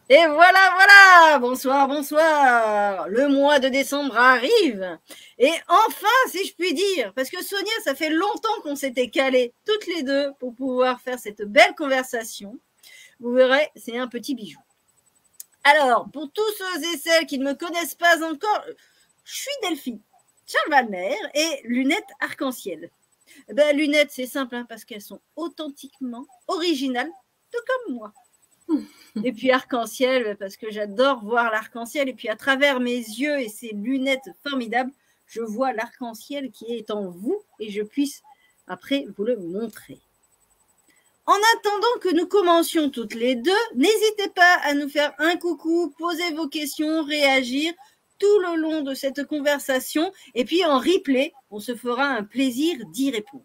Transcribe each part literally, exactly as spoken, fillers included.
Et voilà, voilà, bonsoir, bonsoir. Le mois de décembre arrive. Et enfin, si je puis dire, parce que Sonia, ça fait longtemps qu'on s'était calés toutes les deux pour pouvoir faire cette belle conversation. Vous verrez, c'est un petit bijou. Alors, pour tous ceux et celles qui ne me connaissent pas encore, je suis Delphine, Charles Wagner et lunettes arc-en-ciel. Ben, lunettes, c'est simple, hein, parce qu'elles sont authentiquement originales, tout comme moi. Et puis arc-en-ciel, parce que j'adore voir l'arc-en-ciel. Et puis à travers mes yeux et ces lunettes formidables, je vois l'arc-en-ciel qui est en vous et je puisse après vous le montrer. En attendant que nous commencions toutes les deux, n'hésitez pas à nous faire un coucou, poser vos questions, réagir tout le long de cette conversation. Et puis en replay, on se fera un plaisir d'y répondre.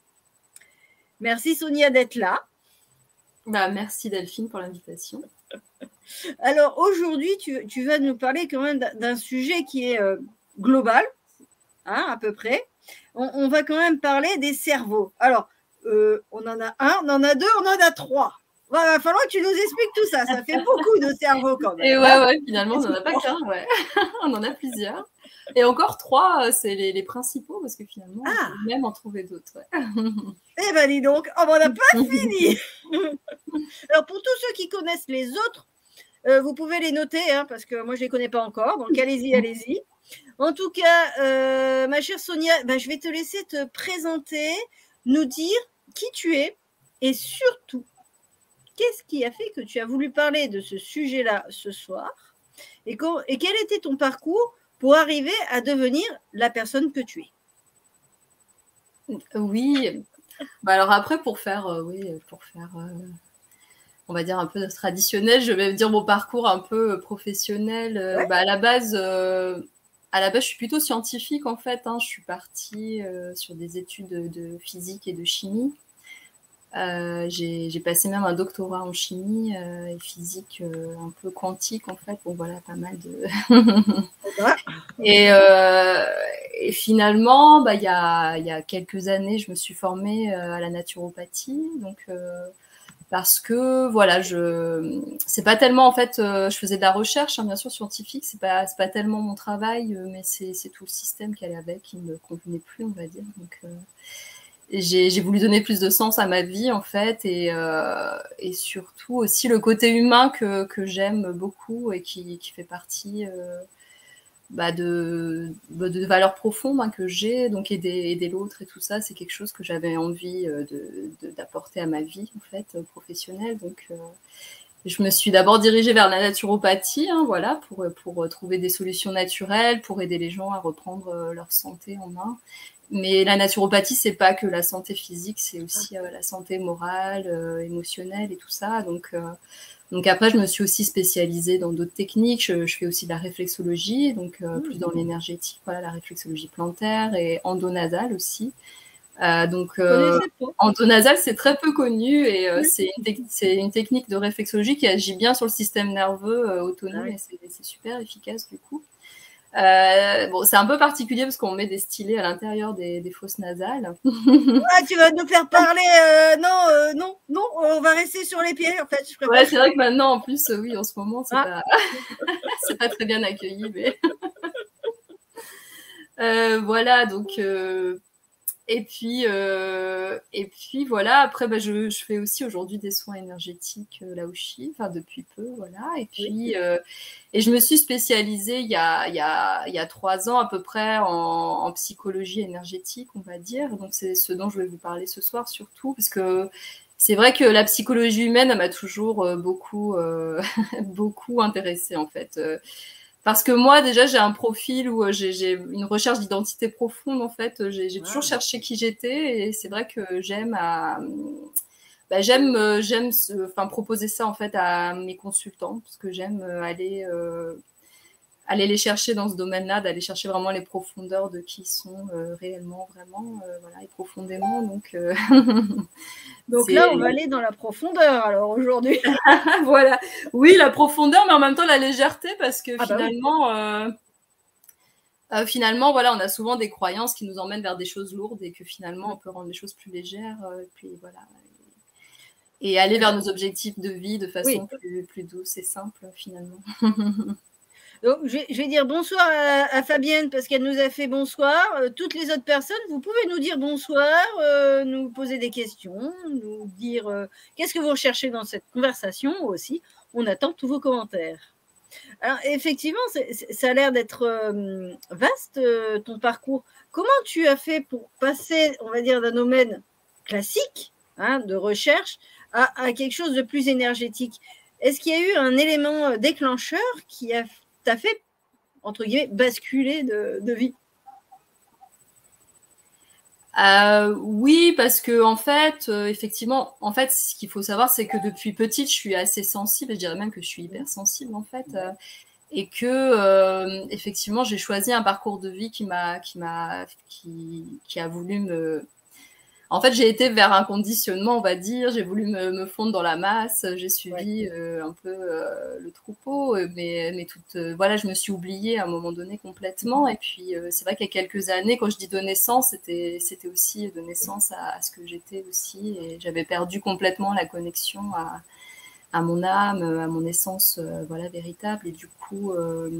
Merci Sonia d'être là. Bah, merci Delphine pour l'invitation. Alors aujourd'hui, tu, tu vas nous parler quand même d'un sujet qui est euh, global, hein, à peu près. On, on va quand même parler des cerveaux. Alors, euh, on en a un, on en a deux, on en a trois. Il ouais, va falloir que tu nous expliques tout ça. Ça fait beaucoup de cerveaux quand même. Et ouais, hein ouais, finalement, on n'en a pas qu'un, ouais. On en a plusieurs. Et encore trois, c'est les, les principaux, parce que finalement, ah. on peut même en trouver d'autres. Ouais. Eh ben dis donc, oh, on n'a pas fini. Alors, pour tous ceux qui connaissent les autres, euh, vous pouvez les noter, hein, parce que moi, je ne les connais pas encore. Donc, allez-y, allez-y. En tout cas, euh, ma chère Sonia, ben, je vais te laisser te présenter, nous dire qui tu es et surtout, qu'est-ce qui a fait que tu as voulu parler de ce sujet-là ce soir et, et quel était ton parcours pour arriver à devenir la personne que tu es? Oui. Bah alors après, pour faire, euh, oui, pour faire, euh, on va dire un peu traditionnel, je vais dire mon parcours un peu professionnel. Ouais. Bah à la base, euh, à la base, je suis plutôt scientifique en fait. Hein. Je suis partie euh, sur des études de physique et de chimie. Euh, j'ai passé même un doctorat en chimie euh, et physique euh, un peu quantique en fait. Bon voilà, pas mal de. et, euh, et finalement, bah il y a il y a quelques années, je me suis formée euh, à la naturopathie, donc euh, parce que voilà, je c'est pas tellement en fait, euh, je faisais de la recherche, hein, bien sûr scientifique, c'est pas c'est pas tellement mon travail, euh, mais c'est c'est tout le système qui allait avec qui me convenait plus, on va dire. Donc euh, j'ai voulu donner plus de sens à ma vie en fait et, euh, et surtout aussi le côté humain que, que j'aime beaucoup et qui, qui fait partie euh, bah de, de valeurs profondes hein, que j'ai, donc aider, aider l'autre et tout ça, c'est quelque chose que j'avais envie d'apporter à ma vie en fait professionnelle. Donc euh, je me suis d'abord dirigée vers la naturopathie, hein, voilà, pour, pour trouver des solutions naturelles, pour aider les gens à reprendre leur santé en main. Mais la naturopathie, c'est pas que la santé physique, c'est aussi euh, la santé morale, euh, émotionnelle et tout ça. Donc, euh, donc après, je me suis aussi spécialisée dans d'autres techniques. Je, je fais aussi de la réflexologie, donc euh, mmh. plus dans l'énergétique, voilà, la réflexologie plantaire et endonasale aussi. Euh, donc, euh, endonasale, c'est très peu connu et euh, oui. c'est une, une technique de réflexologie qui agit bien sur le système nerveux euh, autonome oui. et c'est super efficace du coup. Euh, bon, c'est un peu particulier parce qu'on met des stylés à l'intérieur des, des fosses nasales. Ah, tu vas nous faire parler. Euh, non, euh, non, non, on va rester sur les pieds en fait. Je ouais, c'est vrai que maintenant, en plus, oui, en ce moment, c'est ah. pas... pas très bien accueilli. Mais... euh, voilà, donc. Euh... Et puis, euh, et puis voilà, après, bah, je, je fais aussi aujourd'hui des soins énergétiques euh, là où je suis, enfin depuis peu, voilà. Et puis, oui. euh, et je me suis spécialisée il y a, il y a, il y a trois ans à peu près en, en psychologie énergétique, on va dire. Donc c'est ce dont je vais vous parler ce soir surtout, parce que c'est vrai que la psychologie humaine m'a toujours euh, beaucoup, euh, beaucoup intéressée en fait. Euh, Parce que moi, déjà, j'ai un profil où j'ai une recherche d'identité profonde, en fait. J'ai wow. toujours cherché qui j'étais et c'est vrai que j'aime à... bah, j'aime j'aime enfin, proposer ça, en fait, à mes consultants parce que j'aime aller, euh, aller les chercher dans ce domaine-là, d'aller chercher vraiment les profondeurs de qui ils sont euh, réellement, vraiment, euh, voilà, et profondément. Donc... Euh... Donc là, on va aller dans la profondeur, alors, aujourd'hui. Voilà. Oui, la profondeur, mais en même temps, la légèreté, parce que ah finalement, bah oui. euh, euh, finalement, voilà, on a souvent des croyances qui nous emmènent vers des choses lourdes et que finalement, on peut rendre les choses plus légères. Euh, et puis, voilà. et aller vers nos objectifs de vie de façon oui. plus, plus douce et simple, finalement. Donc, je vais, je vais dire bonsoir à, à Fabienne parce qu'elle nous a fait bonsoir. Euh, toutes les autres personnes, vous pouvez nous dire bonsoir, euh, nous poser des questions, nous dire euh, qu'est-ce que vous recherchez dans cette conversation aussi. On attend tous vos commentaires. Alors, effectivement, c'est, c'est, ça a l'air d'être euh, vaste, euh, ton parcours. Comment tu as fait pour passer, on va dire, d'un domaine classique, hein, de recherche, à, à quelque chose de plus énergétique? Est-ce qu'il y a eu un élément déclencheur qui a t'a fait, entre guillemets, basculer de, de vie? Euh, oui, parce que en fait, euh, effectivement, en fait, ce qu'il faut savoir, c'est que depuis petite, je suis assez sensible. Je dirais même que je suis hyper sensible, en fait, euh, et que euh, effectivement, j'ai choisi un parcours de vie qui m'a, qui m'a, qui, qui a voulu me. En fait, j'ai été vers un conditionnement, on va dire. J'ai voulu me, me fondre dans la masse. J'ai suivi ouais. euh, un peu euh, le troupeau, mais, mais toute, euh, voilà, je me suis oubliée à un moment donné complètement. Et puis, euh, c'est vrai qu'il y a quelques années, quand je dis de naissance, c'était, c'était aussi de naissance à, à ce que j'étais aussi. Et j'avais perdu complètement la connexion à, à mon âme, à mon essence, euh, voilà, véritable. Et du coup. Euh,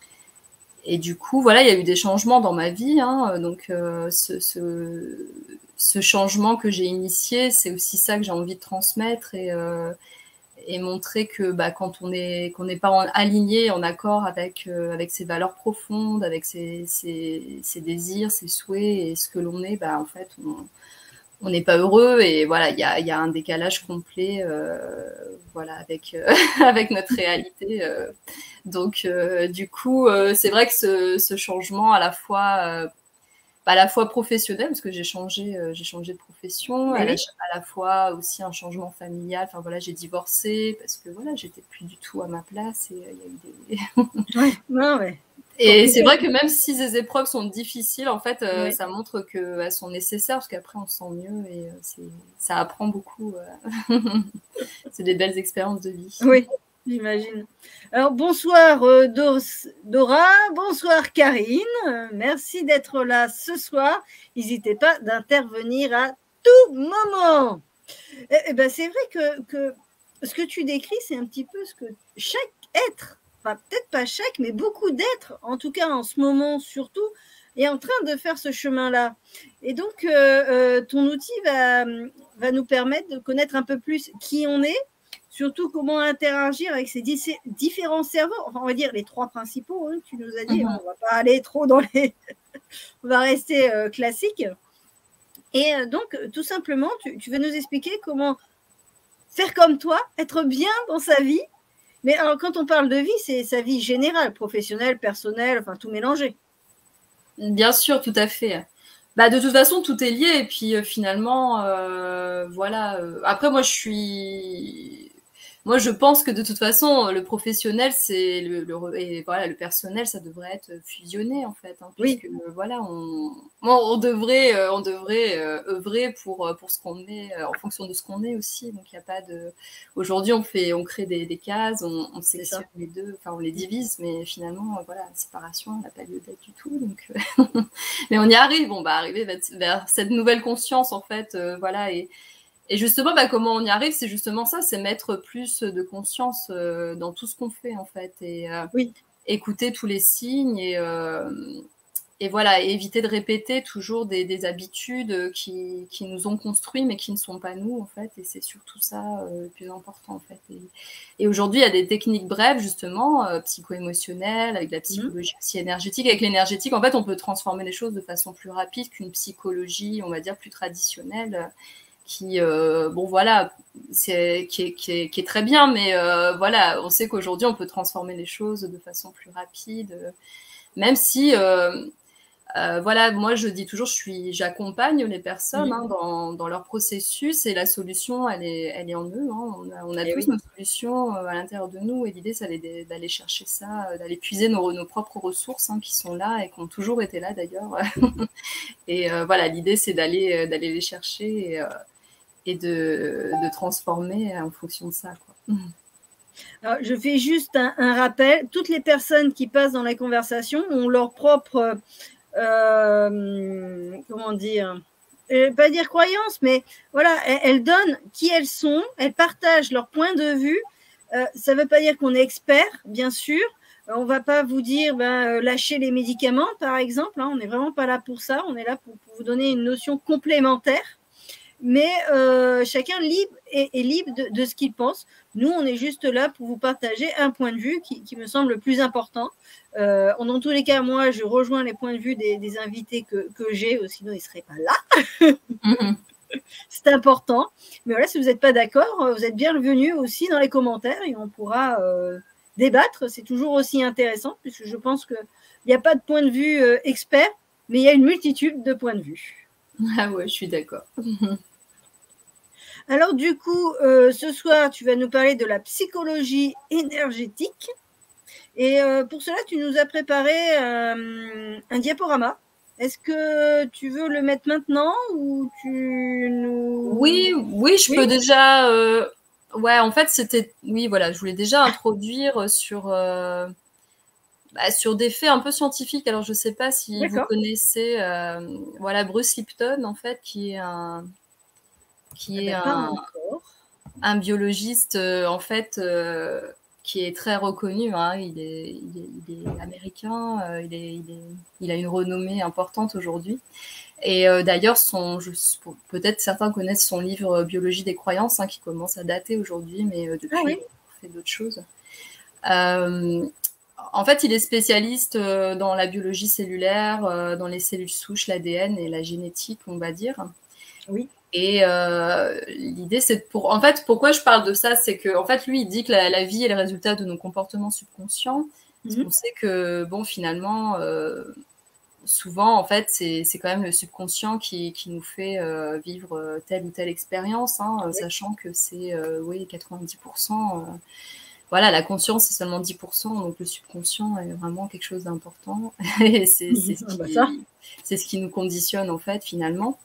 Et du coup, voilà, il y a eu des changements dans ma vie. Hein, donc, euh, ce, ce, ce changement que j'ai initié, c'est aussi ça que j'ai envie de transmettre et, euh, et montrer que bah, quand on n'est qu'on n'est pas en, aligné, en accord avec, euh, avec ses valeurs profondes, avec ses, ses, ses désirs, ses souhaits et ce que l'on est, bah, en fait, on on n'est pas heureux et voilà, il y a, y a un décalage complet euh, voilà, avec, euh, avec notre réalité. Euh. Donc, euh, du coup, euh, c'est vrai que ce, ce changement à la fois, euh, à la fois professionnel, parce que j'ai changé, euh, j'ai changé de profession, oui. à, la, à la fois aussi un changement familial. Enfin, voilà, j'ai divorcé parce que voilà, j'étais plus du tout à ma place et il euh, y a eu des... ouais, non, ouais. Et c'est vrai que même si ces épreuves sont difficiles, en fait, euh, ouais. ça montre qu'elles sont nécessaires parce qu'après, on se sent mieux et euh, c'est, ça apprend beaucoup. Euh... c'est des belles expériences de vie. Oui, j'imagine. Alors, bonsoir euh, Dora, bonsoir Karine. Euh, merci d'être là ce soir. N'hésitez pas d'intervenir à tout moment. Et, et ben, c'est vrai que, que ce que tu décris, c'est un petit peu ce que chaque être, enfin peut-être pas chaque, mais beaucoup d'êtres, en tout cas en ce moment surtout, est en train de faire ce chemin-là. Et donc, euh, euh, ton outil va, va nous permettre de connaître un peu plus qui on est, surtout comment interagir avec ces différents cerveaux, enfin on va dire les trois principaux, hein, tu nous as dit, mm-hmm. On ne va pas aller trop dans les... on va rester euh, classique. Et euh, donc, tout simplement, tu, tu veux nous expliquer comment faire comme toi, être bien dans sa vie. Mais alors, quand on parle de vie, c'est sa vie générale, professionnelle, personnelle, enfin tout mélangé. Bien sûr, tout à fait. Bah, de toute façon, tout est lié. Et puis euh, finalement, euh, voilà. Euh, après, moi, je suis... Moi, je pense que de toute façon, le professionnel, c'est le, le et voilà, le personnel, ça devrait être fusionné en fait, hein, puisque oui. euh, voilà, on, on devrait, euh, on devrait euh, œuvrer pour pour ce qu'on est, euh, en fonction de ce qu'on est aussi. Donc il y a pas de. Aujourd'hui, on fait, on crée des, des cases, on, on sectionne les deux, enfin on les divise, mais finalement, voilà, la séparation n'a pas lieu d'être du tout. Donc, euh... mais on y arrive. On va arriver vers, vers cette nouvelle conscience en fait, euh, voilà et Et justement, bah, comment on y arrive, c'est justement ça, c'est mettre plus de conscience euh, dans tout ce qu'on fait, en fait, et euh, oui. écouter tous les signes, et, euh, et voilà, et éviter de répéter toujours des, des habitudes qui, qui nous ont construits, mais qui ne sont pas nous, en fait, et c'est surtout ça euh, le plus important, en fait. Et, et aujourd'hui, il y a des techniques brèves, justement, euh, psycho-émotionnelles, avec la psychologie mmh. aussi énergétique. Avec l'énergétique, en fait, on peut transformer les choses de façon plus rapide qu'une psychologie, on va dire, plus traditionnelle, qui euh, bon voilà c'est qui est, qui est, qui est très bien, mais euh, voilà, on sait qu'aujourd'hui on peut transformer les choses de façon plus rapide, euh, même si euh, euh, voilà, moi je dis toujours, je suis j'accompagne les personnes mmh. hein, dans, dans leur processus, et la solution elle est elle est en eux, hein. on a, on a tous oui. nos solutions à l'intérieur de nous, et l'idée c'est d'aller, d'aller chercher ça, d'aller puiser nos, nos propres ressources hein, qui sont là et qui ont toujours été là d'ailleurs et euh, voilà, l'idée c'est d'aller d'aller les chercher et, euh, et de, de transformer en fonction de ça, quoi. Alors, je fais juste un, un rappel. Toutes les personnes qui passent dans la conversation ont leur propre, euh, comment dire, vais pas dire croyance, mais voilà, elles, elles donnent qui elles sont, elles partagent leur point de vue. Euh, ça ne veut pas dire qu'on est expert, bien sûr. Euh, on ne va pas vous dire ben, euh, lâcher les médicaments, par exemple. Hein, on n'est vraiment pas là pour ça. On est là pour, pour vous donner une notion complémentaire. Mais euh, chacun libre est, est libre de, de ce qu'il pense. Nous, on est juste là pour vous partager un point de vue qui, qui me semble le plus important. Euh, dans tous les cas, moi, je rejoins les points de vue des, des invités que, que j'ai, sinon ils ne seraient pas là. Mm-hmm. C'est important. Mais voilà, si vous n'êtes pas d'accord, vous êtes bienvenus aussi dans les commentaires et on pourra euh, débattre. C'est toujours aussi intéressant puisque je pense qu'il n'y a pas de point de vue euh, expert, mais il y a une multitude de points de vue. Ah ouais, je suis d'accord. Alors du coup, euh, ce soir, tu vas nous parler de la psychologie énergétique. Et euh, pour cela, tu nous as préparé euh, un diaporama. Est-ce que tu veux le mettre maintenant ou tu nous... Oui, oui, je oui. peux déjà... Euh... Ouais, en fait, c'était... Oui, voilà, je voulais déjà introduire sur... Euh... Bah, sur des faits un peu scientifiques. Alors, je ne sais pas si vous connaissez euh, voilà, Bruce Lipton, en fait, qui est un, qui est un, un biologiste, euh, en fait, euh, qui est très reconnu. Hein. Il, est, il, est, il est américain, euh, il, est, il, est, il a une renommée importante aujourd'hui. Et euh, d'ailleurs, son, je, peut-être certains connaissent son livre Biologie des croyances, hein, qui commence à dater aujourd'hui, mais euh, depuis, ah oui. il fait d'autres choses. Euh, En fait, il est spécialiste dans la biologie cellulaire, dans les cellules souches, l'A D N et la génétique, on va dire. Oui. Et euh, l'idée, c'est pour... En fait, pourquoi je parle de ça, c'est que, en fait, lui, il dit que la, la vie est le résultat de nos comportements subconscients. Mm-hmm. Parce qu'on sait que, bon, finalement, euh, souvent, en fait, c'est, c'est quand même le subconscient qui, qui nous fait euh, vivre telle ou telle expérience, hein, oui. Sachant que c'est, euh, oui, quatre-vingt-dix pour cent... Euh, Voilà, la conscience, c'est seulement dix pour cent, donc le subconscient est vraiment quelque chose d'important. Et c'est, c'est, ce qui, c'est ce qui nous conditionne, en fait, finalement.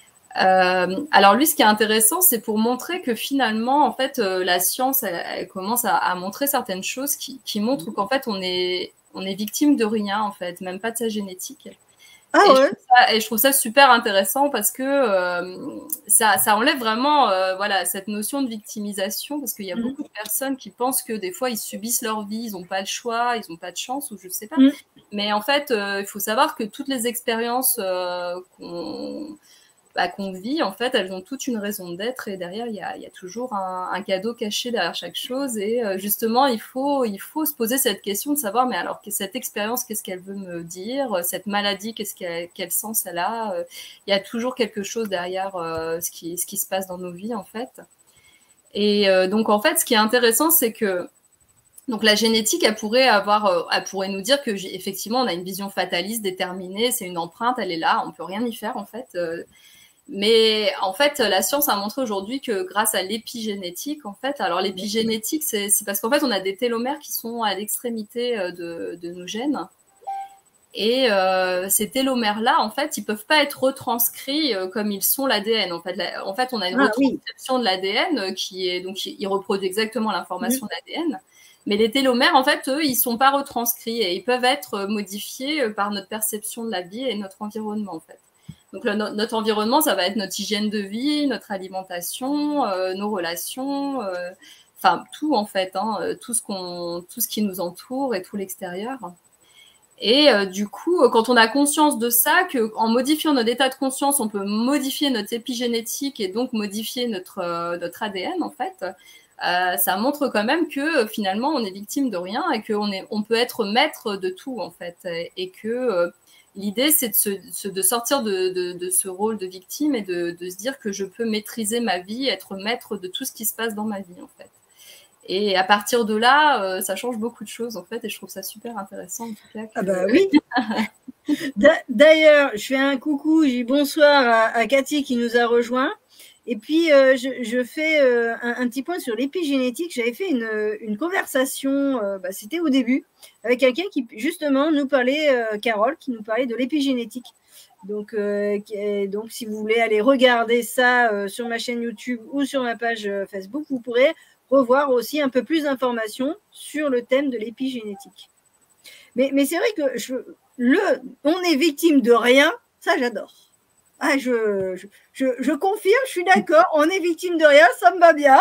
Euh, alors, lui, ce qui est intéressant, c'est pour montrer que, finalement, en fait, euh, la science, elle, elle commence à, à montrer certaines choses qui, qui montrent qu'en fait, on est, on est victime de rien, en fait, même pas de sa génétique. Ah et, ouais. je trouve ça, et je trouve ça super intéressant parce que euh, ça, ça enlève vraiment euh, voilà, cette notion de victimisation, parce qu'il y a mmh. beaucoup de personnes qui pensent que des fois ils subissent leur vie, ils n'ont pas le choix, ils n'ont pas de chance ou je ne sais pas. Mmh. Mais en fait, euh, il faut savoir que toutes les expériences euh, qu'on, bah, qu'on vit, en fait, elles ont toutes une raison d'être et derrière, il y a, il y a toujours un, un cadeau caché derrière chaque chose. Et euh, justement, il faut, il faut se poser cette question de savoir, mais alors, cette expérience, qu'est-ce qu'elle veut me dire? Cette maladie, qu'est-ce qu'elle, quel sens elle a? Il y a toujours quelque chose derrière euh, ce, qui, ce qui se passe dans nos vies, en fait. Et euh, donc, en fait, ce qui est intéressant, c'est que donc la génétique, elle pourrait avoir, elle pourrait nous dire que effectivement, on a une vision fataliste, déterminée, c'est une empreinte, elle est là, on peut rien y faire, en fait. Euh, Mais en fait, la science a montré aujourd'hui que grâce à l'épigénétique, en fait, alors l'épigénétique, c'est, c'est parce qu'en fait, on a des télomères qui sont à l'extrémité de, de nos gènes. Et euh, ces télomères-là, en fait, ils peuvent pas être retranscrits euh, comme ils sont l'A D N. En fait, la, en fait on a une ah, retranscription oui. de l'A D N qui est donc il reproduit exactement l'information mmh. de l'A D N. Mais les télomères, en fait, eux, ils sont pas retranscrits et ils peuvent être modifiés par notre perception de la vie et notre environnement, en fait. Donc, le, notre environnement, ça va être notre hygiène de vie, notre alimentation, euh, nos relations, euh, enfin, tout, en fait, hein, tout, ce qu'on, tout ce qui nous entoure et tout l'extérieur. Et euh, du coup, quand on a conscience de ça, qu'en modifiant notre état de conscience, on peut modifier notre épigénétique et donc modifier notre, euh, notre A D N, en fait, euh, ça montre quand même que finalement, on est victime de rien et qu'on est, on peut être maître de tout, en fait, et, et que... Euh, L'idée, c'est de, se, de sortir de, de, de ce rôle de victime et de, de se dire que je peux maîtriser ma vie, être maître de tout ce qui se passe dans ma vie, en fait. Et à partir de là, euh, ça change beaucoup de choses, en fait, et je trouve ça super intéressant, en tout cas. Que... Ah bah oui. D'ailleurs, je fais un coucou, je dis bonsoir à, à Cathy qui nous a rejoints. Et puis, euh, je, je fais euh, un, un petit point sur l'épigénétique. J'avais fait une, une conversation, euh, bah, c'était au début, avec quelqu'un qui, justement, nous parlait, euh, Carole, qui nous parlait de l'épigénétique. Donc, euh, donc, si vous voulez aller regarder ça euh, sur ma chaîne YouTube ou sur ma page euh, Facebook, vous pourrez revoir aussi un peu plus d'informations sur le thème de l'épigénétique. Mais, mais c'est vrai que je, le, on est victime de rien, ça j'adore. Ah, je, je, je, je confirme, je suis d'accord, on est victime de rien, ça me va bien.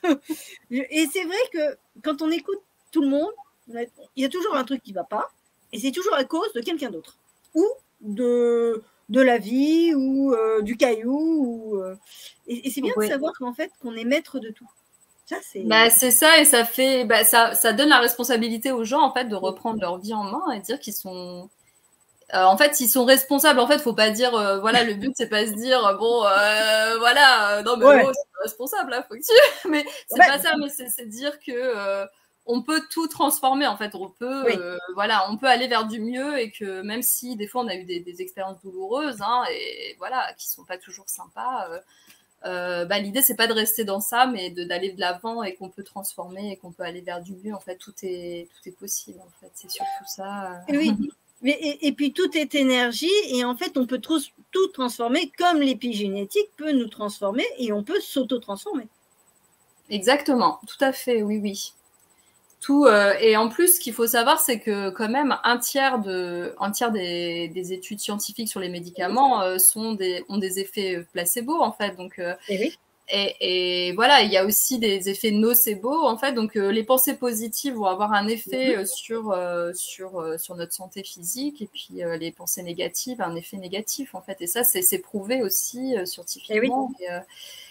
Et c'est vrai que quand on écoute tout le monde, il y a toujours un truc qui ne va pas, et c'est toujours à cause de quelqu'un d'autre, ou de, de la vie, ou euh, du caillou. Ou, euh, et, et c'est bien Oui. de savoir qu'en fait, qu'on est maître de tout. Ça, c'est... Bah, c'est ça, et ça fait, bah, ça, ça donne la responsabilité aux gens, en fait, de reprendre leur vie en main et dire qu'ils sont, Euh, en fait, ils sont responsables. En fait, faut pas dire, euh, voilà, le but c'est pas se dire, bon, euh, voilà, euh, non mais Ouais. oh, c'est responsable là, faut que tu. Mais c'est Ouais. pas ça, mais c'est dire que euh, on peut tout transformer. En fait, on peut, Oui. euh, voilà, on peut aller vers du mieux et que même si des fois on a eu des, des expériences douloureuses, hein, et voilà, qui sont pas toujours sympas. Euh, euh, bah, l'idée c'est pas de rester dans ça, mais d'aller de l'avant et qu'on peut transformer et qu'on peut aller vers du mieux. En fait, tout est tout est possible. En fait, c'est surtout ça. Euh... Oui. Et, et, et puis tout est énergie et en fait on peut tout, tout transformer comme l'épigénétique peut nous transformer et on peut s'auto-transformer. Exactement, tout à fait, oui, oui. Tout, euh, et en plus, ce qu'il faut savoir, c'est que quand même un tiers, de, un tiers des, des études scientifiques sur les médicaments euh, sont des, ont des effets placebo, en fait. Donc, euh, et, oui. et, et voilà, il y a aussi des effets nocebo, en fait. Donc, euh, les pensées positives vont avoir un effet mm-hmm. sur, euh, sur, euh, sur notre santé physique, et puis euh, les pensées négatives, un effet négatif, en fait. Et ça, c'est prouvé aussi euh, scientifiquement. Et, oui. et, euh,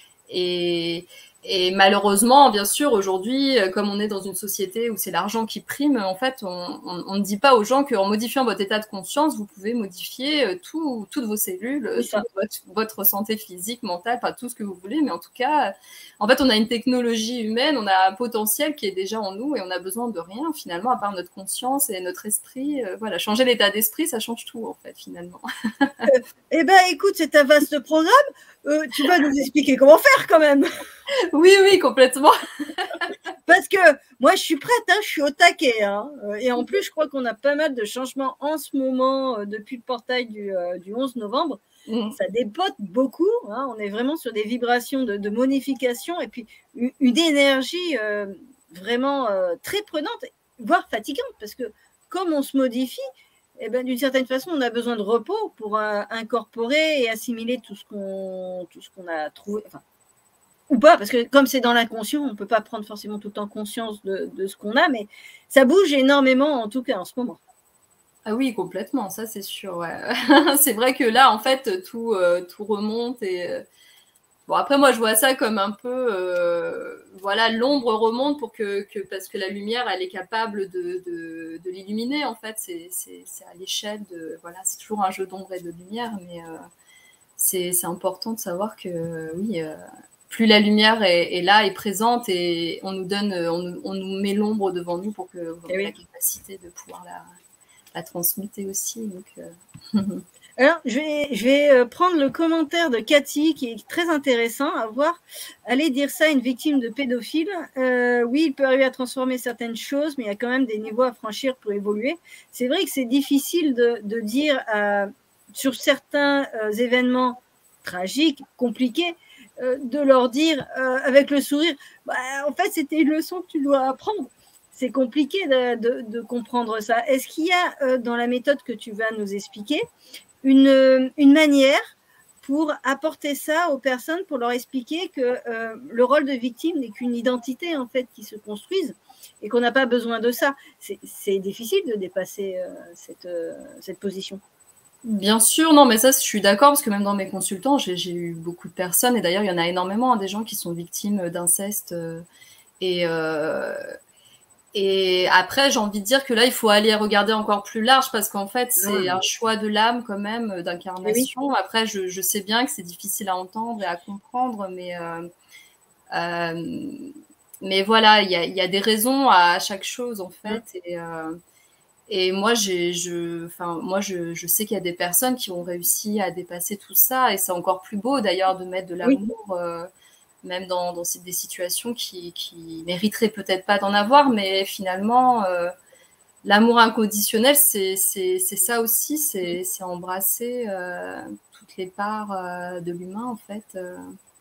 et, et malheureusement, bien sûr, aujourd'hui, comme on est dans une société où c'est l'argent qui prime, en fait, on, on, on ne dit pas aux gens qu'en modifiant votre état de conscience, vous pouvez modifier tout, toutes vos cellules, toute votre, votre santé physique, mentale, enfin tout ce que vous voulez. Mais en tout cas, en fait, on a une technologie humaine, on a un potentiel qui est déjà en nous et on a besoin de rien finalement, à part notre conscience et notre esprit. Voilà, changer l'état d'esprit, ça change tout en fait finalement. Eh ben, écoute, c'est un vaste programme. Euh, tu vas nous expliquer comment faire quand même. Oui, oui, complètement. Parce que moi, je suis prête, hein, je suis au taquet. Hein. Et en plus, je crois qu'on a pas mal de changements en ce moment euh, depuis le portail du, euh, du onze novembre. Mmh. Ça dépote beaucoup. Hein. On est vraiment sur des vibrations de, de modification et puis une, une énergie euh, vraiment euh, très prenante, voire fatigante. Parce que comme on se modifie, eh ben, d'une certaine façon, on a besoin de repos pour euh, incorporer et assimiler tout ce qu'on tout ce qu'on a trouvé. Enfin, ou pas, parce que comme c'est dans l'inconscient, on ne peut pas prendre forcément tout le temps conscience de, de ce qu'on a, mais ça bouge énormément, en tout cas en ce moment. Ah oui, complètement, ça c'est sûr. Ouais. C'est vrai que là, en fait, tout, euh, tout remonte. Et euh... bon, après, moi, je vois ça comme un peu, euh, voilà, l'ombre remonte pour que, que, parce que la lumière, elle est capable de, de, de l'illuminer. En fait, c'est à l'échelle de, voilà, c'est toujours un jeu d'ombre et de lumière, mais euh, c'est important de savoir que, oui. Euh, plus la lumière est, est là, est présente, et on nous donne, on, on nous met l'ombre devant nous pour que on ait oui. la capacité de pouvoir la, la transmuter aussi. Donc, euh... Alors, je vais, je vais prendre le commentaire de Cathy qui est très intéressant à voir. Allez dire ça à une victime de pédophile. Euh, oui, il peut arriver à transformer certaines choses, mais il y a quand même des niveaux à franchir pour évoluer. C'est vrai que c'est difficile de, de dire euh, sur certains euh, événements tragiques, compliqués, euh, de leur dire euh, avec le sourire, bah, en fait, c'était une leçon que tu dois apprendre. C'est compliqué de, de, de comprendre ça. Est-ce qu'il y a euh, dans la méthode que tu vas nous expliquer une, une manière pour apporter ça aux personnes, pour leur expliquer que euh, le rôle de victime n'est qu'une identité en fait qui se construise et qu'on n'a pas besoin de ça. C'est difficile de dépasser euh, cette, euh, cette position. Bien sûr, non, mais ça, je suis d'accord, parce que même dans mes consultants, j'ai eu beaucoup de personnes, et d'ailleurs, il y en a énormément, hein, des gens qui sont victimes d'inceste. Euh, et, euh, et après, j'ai envie de dire que là, il faut aller regarder encore plus large, parce qu'en fait, c'est un choix de l'âme quand même, d'incarnation. Oui. Après, je, je sais bien que c'est difficile à entendre et à comprendre, mais, euh, euh, mais voilà, il y a, y a des raisons à chaque chose, en fait. Oui. Et, euh, Et moi, je, enfin, moi, je, je sais qu'il y a des personnes qui ont réussi à dépasser tout ça, et c'est encore plus beau d'ailleurs de mettre de l'amour, oui. euh, même dans, dans des situations qui, qui mériteraient peut-être pas d'en avoir, mais finalement, euh, l'amour inconditionnel, c'est ça aussi, c'est embrasser euh, toutes les parts euh, de l'humain en fait. Euh.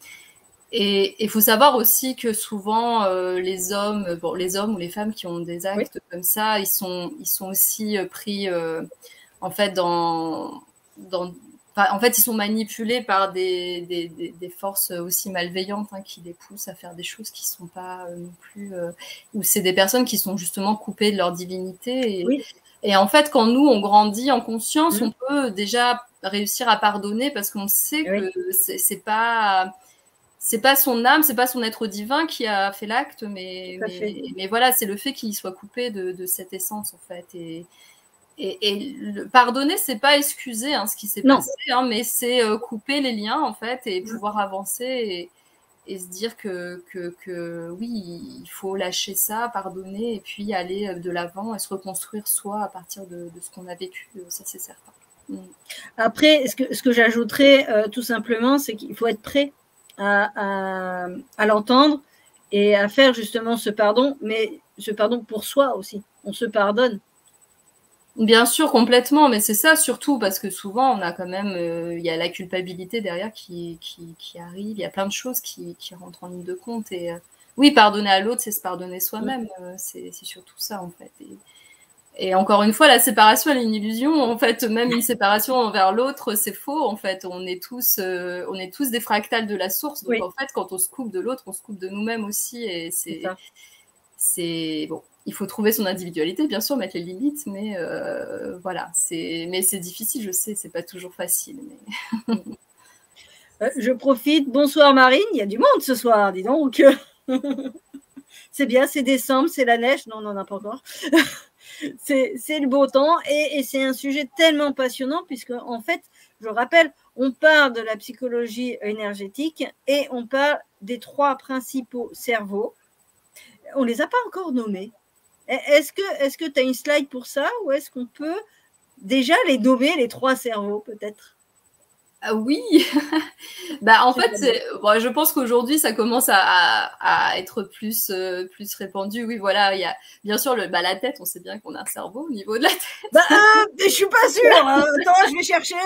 Et il faut savoir aussi que souvent, euh, les hommes, bon, les hommes ou les femmes qui ont des actes oui. comme ça, ils sont, ils sont aussi euh, pris, euh, en fait, dans, dans, enfin, en fait, ils sont manipulés par des, des, des, des forces aussi malveillantes hein, qui les poussent à faire des choses qui ne sont pas euh, non plus... Euh, ou c'est des personnes qui sont justement coupées de leur divinité. Et, Oui. et en fait, quand nous, on grandit en conscience, Mmh. on peut déjà réussir à pardonner parce qu'on sait Oui. que c'est, c'est pas... C'est pas son âme, c'est pas son être divin qui a fait l'acte, mais, mais, mais voilà, c'est le fait qu'il soit coupé de, de cette essence, en fait. Et, et, et le pardonner, c'est pas excuser hein, ce qui s'est passé, hein, mais c'est euh, couper les liens, en fait, et mmh. pouvoir avancer et, et se dire que, que, que oui, il faut lâcher ça, pardonner, et puis aller de l'avant et se reconstruire soi à partir de, de ce qu'on a vécu, ça c'est certain. Mmh. Après, ce que, ce que j'ajouterais euh, tout simplement, c'est qu'il faut être prêt à, à, à l'entendre et à faire justement ce pardon, mais ce pardon pour soi aussi. On se pardonne. Bien sûr, complètement, mais c'est ça surtout parce que souvent on a quand même, il euh, y a la culpabilité derrière qui, qui, qui arrive, il y a plein de choses qui, qui rentrent en ligne de compte et euh, oui, pardonner à l'autre, c'est se pardonner soi-même, euh, c'est, c'est surtout ça en fait. Et, et encore une fois, la séparation, elle est une illusion. En fait, même une séparation envers l'autre, c'est faux. En fait, on est tous, euh, on est tous des fractales de la source. Donc, oui. En fait, quand on se coupe de l'autre, on se coupe de nous-mêmes aussi. Et c'est, c'est, c'est bon. Il faut trouver son individualité, bien sûr, mettre les limites, mais euh, voilà. C'est, mais c'est difficile, je sais. C'est pas toujours facile. Mais... euh, je profite. Bonsoir Marine. Il y a du monde ce soir, dis donc. C'est bien, c'est décembre, c'est la neige. Non, on n'en a pas encore. C'est, c'est le beau temps et, et c'est un sujet tellement passionnant puisque en fait, je rappelle, on parle de la psychologie énergétique et on parle des trois principaux cerveaux. On ne les a pas encore nommés. Est-ce que est-ce que tu as une slide pour ça ou est-ce qu'on peut déjà les nommer, les trois cerveaux peut-être? Ah oui, bah en fait, c'est, bon, je pense qu'aujourd'hui ça commence à, à, à être plus euh, plus répandu. Oui, voilà, il y a bien sûr le, bah, la tête. On sait bien qu'on a un cerveau au niveau de la tête. Bah, euh, je suis pas sûre. Hein. Attends, je vais chercher.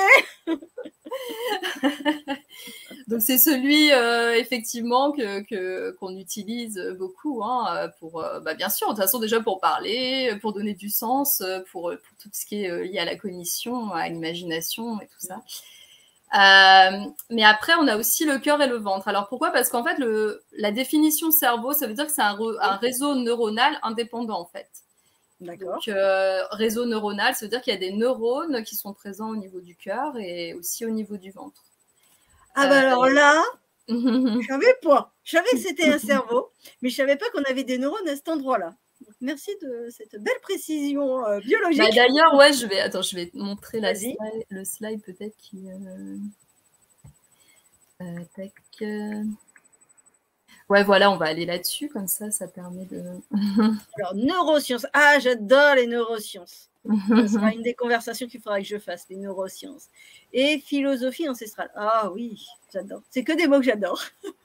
Donc c'est celui euh, effectivement que, que qu'on utilise beaucoup hein, pour, euh, bah, bien sûr, de toute façon déjà pour parler, pour donner du sens, pour, pour tout ce qui est lié à la cognition, à l'imagination et tout ça. Euh, mais après, on a aussi le cœur et le ventre. Alors pourquoi? Parce qu'en fait, le, la définition cerveau, ça veut dire que c'est un, re, un réseau neuronal indépendant en fait. D'accord. Donc euh, réseau neuronal, ça veut dire qu'il y a des neurones qui sont présents au niveau du cœur et aussi au niveau du ventre. Ah bah euh, alors là, je savais pas. Je savais que c'était un cerveau, mais je savais pas qu'on avait des neurones à cet endroit-là. Donc, merci de cette belle précision euh, biologique. Bah, d'ailleurs, ouais, je vais, attends, je vais te montrer la slide, le slide peut-être qui. Euh... Euh, tac. Euh... Ouais, voilà, on va aller là-dessus, comme ça, ça permet de. Alors, neurosciences. Ah, j'adore les neurosciences. Ce sera une des conversations qu'il faudra que je fasse, les neurosciences. Et philosophie ancestrale. Ah oui, j'adore. C'est que des mots que j'adore.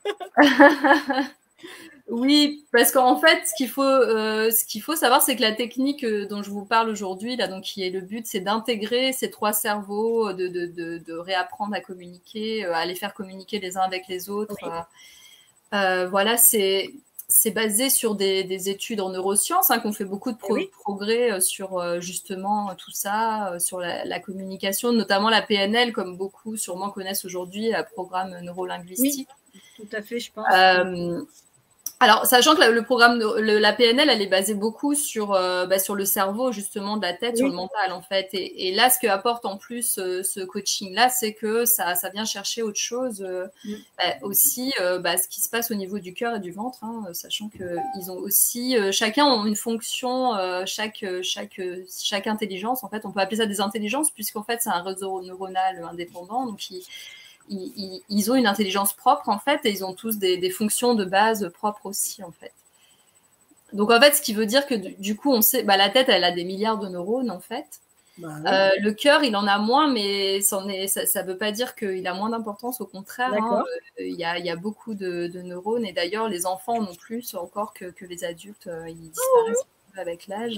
Oui, parce qu'en fait, ce qu'il faut, euh, ce qu'il faut savoir, c'est que la technique dont je vous parle aujourd'hui, là, donc qui est le but, c'est d'intégrer ces trois cerveaux, de, de, de, de réapprendre à communiquer, à les faire communiquer les uns avec les autres. Oui. Euh, euh, voilà, c'est c'est basé sur des, des études en neurosciences, hein, qu'on fait beaucoup de pro- oui. progrès sur euh, justement tout ça, euh, sur la, la communication, notamment la P N L, comme beaucoup sûrement connaissent aujourd'hui, le programme neurolinguistique. Oui, tout à fait, je pense. Euh, Alors, sachant que la, le programme, le, la P N L, elle est basée beaucoup sur, euh, bah, sur le cerveau, justement, de la tête, oui. sur le mental, en fait. Et, et là, ce que apporte en plus euh, ce coaching-là, c'est que ça, ça vient chercher autre chose, euh, oui. bah, aussi euh, bah, ce qui se passe au niveau du cœur et du ventre, hein, sachant qu'ils ont aussi, euh, chacun ont une fonction, euh, chaque, chaque, chaque intelligence, en fait, on peut appeler ça des intelligences, puisqu'en fait, c'est un réseau neuronal indépendant, donc il Ils, ils, ils ont une intelligence propre en fait et ils ont tous des, des fonctions de base propres aussi en fait. Donc en fait, ce qui veut dire que du, du coup, on sait, bah, la tête, elle a des milliards de neurones en fait. Bah, oui. euh, le cœur, il en a moins, mais ça ne veut pas dire qu'il a moins d'importance. Au contraire, il hein, euh, y, a, y a beaucoup de, de neurones et d'ailleurs, les enfants non plus encore que, que les adultes, euh, ils disparaissent oh. avec l'âge.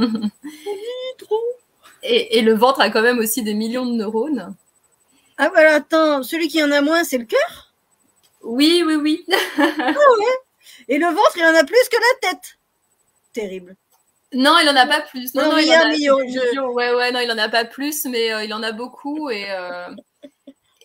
et, et le ventre a quand même aussi des millions de neurones. Ah voilà, attends, celui qui en a moins, c'est le cœur? Oui, oui, oui. Ah ouais. Et le ventre, il en a plus que la tête. Terrible. Non, il en a pas plus. Non, non, non, il il en a million, million. Ouais, ouais, non, il en a pas plus, mais euh, il en a beaucoup et euh,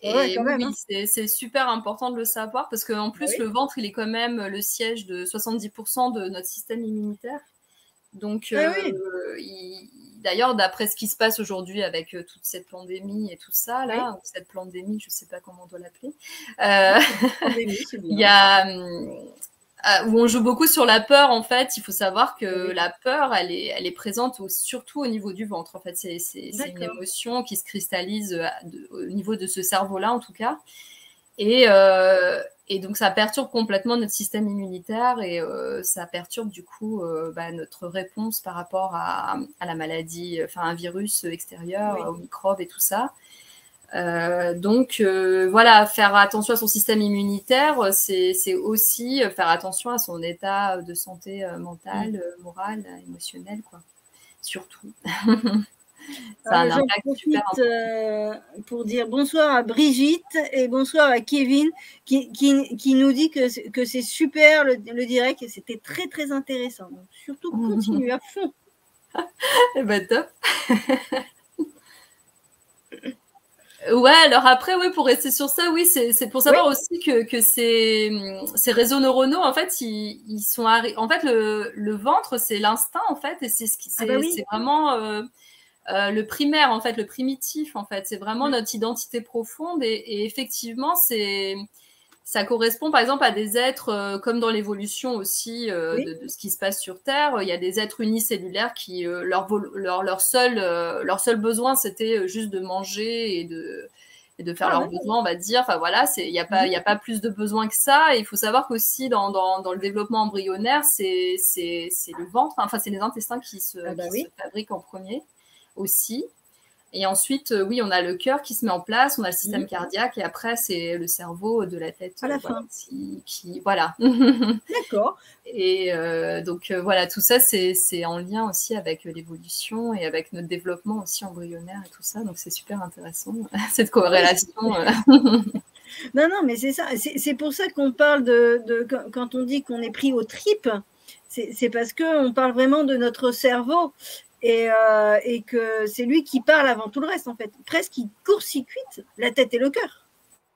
Ouais, et quand oui, même, oui, hein. c'est c'est super important de le savoir parce qu'en plus, Ah oui. le ventre, il est quand même le siège de soixante-dix pour cent de notre système immunitaire. Donc, Ah euh, oui. il- d'ailleurs, d'après ce qui se passe aujourd'hui avec euh, toute cette pandémie et tout ça, Oui. là, ou cette pandémie, je ne sais pas comment on doit l'appeler, euh, Pandémie, c'est il bien. y a hum, euh, où on joue beaucoup sur la peur. En fait, il faut savoir que Oui. la peur, elle est, elle est présente au- surtout au niveau du ventre. En fait, c'est c'est- c'est une D'accord. émotion qui se cristallise euh, de- au niveau de ce cerveau-là, en tout cas. Et, euh, et donc, ça perturbe complètement notre système immunitaire et euh, ça perturbe du coup euh, bah, notre réponse par rapport à, à la maladie, enfin un virus extérieur, Oui. aux microbes et tout ça. Euh, donc euh, voilà, faire attention à son système immunitaire, c'est c'est aussi faire attention à son état de santé euh, mentale, Mm. euh, morale, émotionnelle, quoi. Surtout. Ça a Euh, un j'en impact super profite important. euh, pour dire bonsoir à Brigitte et bonsoir à Kevin qui, qui, qui nous dit que, c'est- que c'est super le, le direct et c'était très très intéressant. Donc, surtout continue à fond. Eh ben, top. Ouais, alors après, oui, pour rester sur ça, oui, c'est c'est pour Oui. savoir aussi que, que ces, ces réseaux neuronaux, en fait, ils, ils sont arri- en fait le, le ventre, c'est l'instinct, en fait, et c'est ce qui Ah bah c'est oui. c'est vraiment euh, euh, le primaire, en fait, le primitif, en fait, c'est vraiment Mm. notre identité profonde, et, et effectivement, c'est ça correspond par exemple à des êtres euh, comme dans l'évolution aussi euh, Oui. de, de ce qui se passe sur Terre. Il y a des êtres unicellulaires qui euh, leur, leur, leur, seul, euh, leur seul besoin c'était juste de manger et de, et de faire Ah leurs ouais. besoins, on va dire. Enfin voilà, il n'y a, Mhm. a pas plus de besoin que ça. Et il faut savoir qu'aussi dans, dans, dans le développement embryonnaire, c'est le ventre, enfin c'est les intestins qui, se, Ah bah qui oui. se fabriquent en premier aussi. Et ensuite, euh, oui, on a le cœur qui se met en place, on a le système Mhm. cardiaque, et après, c'est le cerveau de la tête, À euh, la voilà, fin. qui, qui voilà. D'accord. Et euh, donc euh, voilà, tout ça, c'est en lien aussi avec l'évolution et avec notre développement aussi embryonnaire et tout ça. Donc c'est super intéressant cette corrélation. Non, non, mais c'est ça. C'est pour ça qu'on parle de, de quand on dit qu'on est pris aux tripes, c'est parce qu'on parle vraiment de notre cerveau. Et, euh, et que c'est lui qui parle avant tout le reste, en fait. Presque, il court-circuite la tête et le cœur.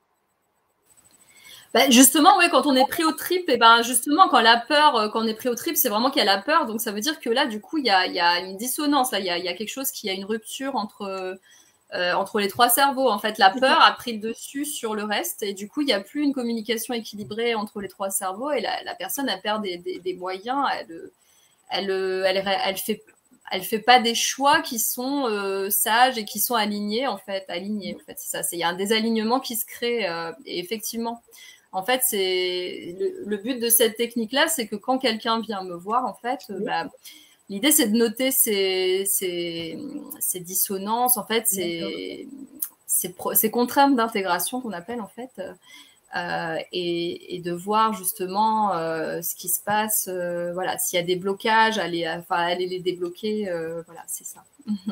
Ben justement, oui, quand on est pris aux tripes, et ben justement, quand la peur, quand on est pris aux tripes, c'est vraiment qu'il y a la peur. Donc ça veut dire que là, du coup, il y a, il y a une dissonance. Là, il y a, il y a quelque chose qui a une rupture entre euh, entre les trois cerveaux. En fait, la peur a pris le dessus sur le reste, et du coup, il n'y a plus une communication équilibrée entre les trois cerveaux, et la, la personne elle perd des, des, des moyens. Elle, elle, elle, elle, elle fait elle fait pas des choix qui sont euh, sages et qui sont alignés en fait alignés en fait c'est ça, c'est il y a un désalignement qui se crée euh, et effectivement en fait c'est le, le but de cette technique là, c'est que quand quelqu'un vient me voir en fait euh, bah, l'idée c'est de noter ces, ces, ces dissonances en fait, ces, ces, ces contraintes d'intégration qu'on appelle en fait. Euh, et, et de voir justement euh, ce qui se passe, euh, voilà, s'il y a des blocages, aller, enfin, aller les débloquer, euh, voilà, c'est ça.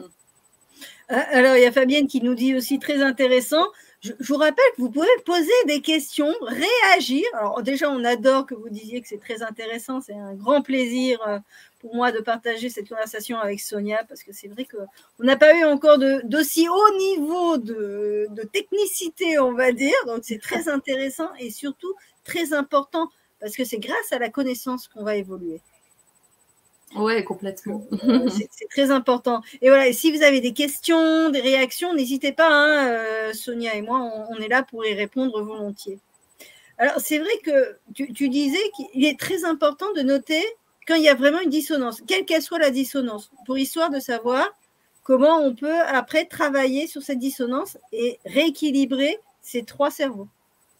Alors, il y a Fabienne qui nous dit aussi très intéressant. Je, je vous rappelle que vous pouvez poser des questions, réagir. Alors, déjà, on adore que vous disiez que c'est très intéressant. C'est un grand plaisir pour moi de partager cette conversation avec Sonia parce que c'est vrai qu'on n'a pas eu encore d'aussi haut niveau de, de technicité, on va dire. Donc, c'est très intéressant et surtout très important parce que c'est grâce à la connaissance qu'on va évoluer. Ouais, complètement. Euh, c'est très important. Et voilà, et si vous avez des questions, des réactions, n'hésitez pas, hein, euh, Sonia et moi, on, on est là pour y répondre volontiers. Alors, c'est vrai que tu, tu disais qu'il est très important de noter quand il y a vraiment une dissonance, quelle qu'elle soit la dissonance, pour histoire de savoir comment on peut après travailler sur cette dissonance et rééquilibrer ces trois cerveaux.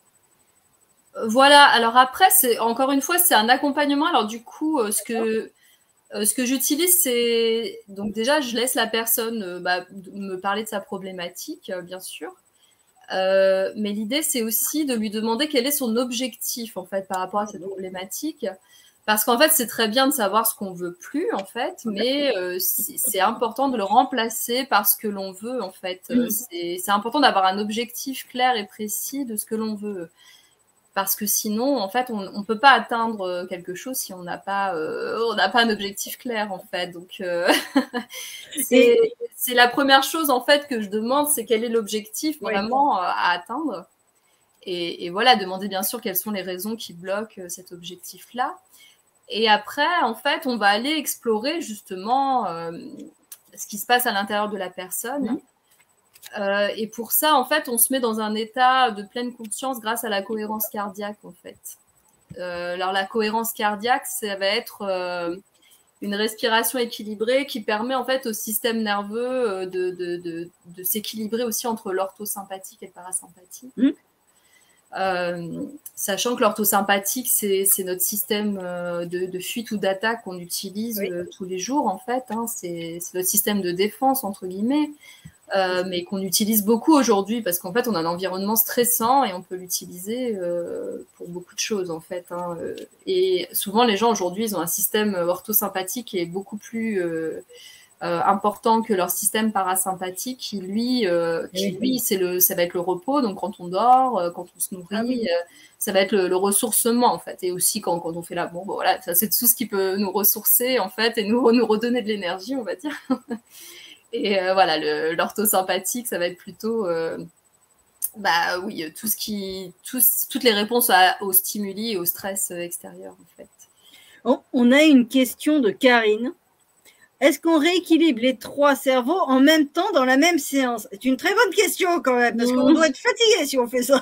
Voilà, alors après, c'est encore une fois, c'est un accompagnement. Alors du coup, euh, ce que Euh, ce que j'utilise, c'est donc déjà, je laisse la personne euh, bah, me parler de sa problématique, euh, bien sûr. Euh, mais l'idée, c'est aussi de lui demander quel est son objectif en fait par rapport à cette problématique, parce qu'en fait, c'est très bien de savoir ce qu'on veut plus en fait, mais euh, c'est important de le remplacer par ce que l'on veut en fait. Euh, c'est important d'avoir un objectif clair et précis de ce que l'on veut. Parce que sinon, en fait, on ne peut pas atteindre quelque chose si on n'a pas, euh, on n'a pas un objectif clair, en fait. Donc, euh, c'est c'est la première chose en fait que je demande, c'est quel est l'objectif Oui. vraiment euh, à atteindre. Et, et voilà, demander bien sûr quelles sont les raisons qui bloquent euh, cet objectif-là. Et après, en fait, on va aller explorer justement euh, ce qui se passe à l'intérieur de la personne. Mmh. Euh, et pour ça, en fait, on se met dans un état de pleine conscience grâce à la cohérence cardiaque, en fait. Euh, alors, la cohérence cardiaque, ça va être euh, une respiration équilibrée qui permet, en fait, au système nerveux de, de, de, de s'équilibrer aussi entre l'orthosympathique et le parasympathique. Mmh. Euh, sachant que l'orthosympathique, c'est, c'est notre système euh, de, de fuite ou d'attaque qu'on utilise Oui. euh, tous les jours, en fait. Hein. C'est, c'est notre système de défense, entre guillemets. Euh, mais qu'on utilise beaucoup aujourd'hui parce qu'en fait on a un environnement stressant et on peut l'utiliser euh, pour beaucoup de choses en fait. Hein. Et souvent les gens aujourd'hui ils ont un système orthosympathique qui est beaucoup plus euh, euh, important que leur système parasympathique qui lui, euh, qui, lui c'est le, ça va être le repos, donc quand on dort, euh, quand on se nourrit, ah oui. euh, ça va être le, le ressourcement en fait. Et aussi quand, quand on fait la bon, bon voilà, ça c'est tout ce qui peut nous ressourcer en fait et nous, nous redonner de l'énergie on va dire. Et euh, voilà, le, l'orthosympathique, ça va être plutôt, euh, bah oui, tout ce qui, tout, toutes les réponses à, aux stimuli et au stress extérieur, en fait. On, on a une question de Karine. Est-ce qu'on rééquilibre les trois cerveaux en même temps dans la même séance? C'est une très bonne question quand même, parce mmh. qu'on doit être fatigué si on fait ça.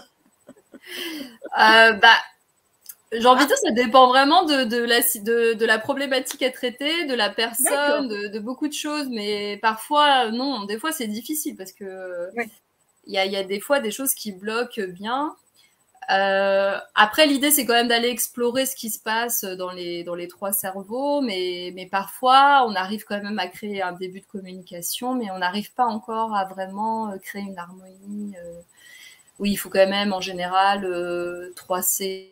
Euh, bah, j'ai envie de dire, ça dépend vraiment de, de, la, de, de la problématique à traiter, de la personne, de, de beaucoup de choses. Mais parfois, non, des fois, c'est difficile parce que il ouais. y, a, y a des fois des choses qui bloquent bien. Euh, après, l'idée, c'est quand même d'aller explorer ce qui se passe dans les, dans les trois cerveaux. Mais, mais parfois, on arrive quand même à créer un début de communication, mais on n'arrive pas encore à vraiment créer une harmonie. Euh, oui, il faut quand même, en général, euh, trois C.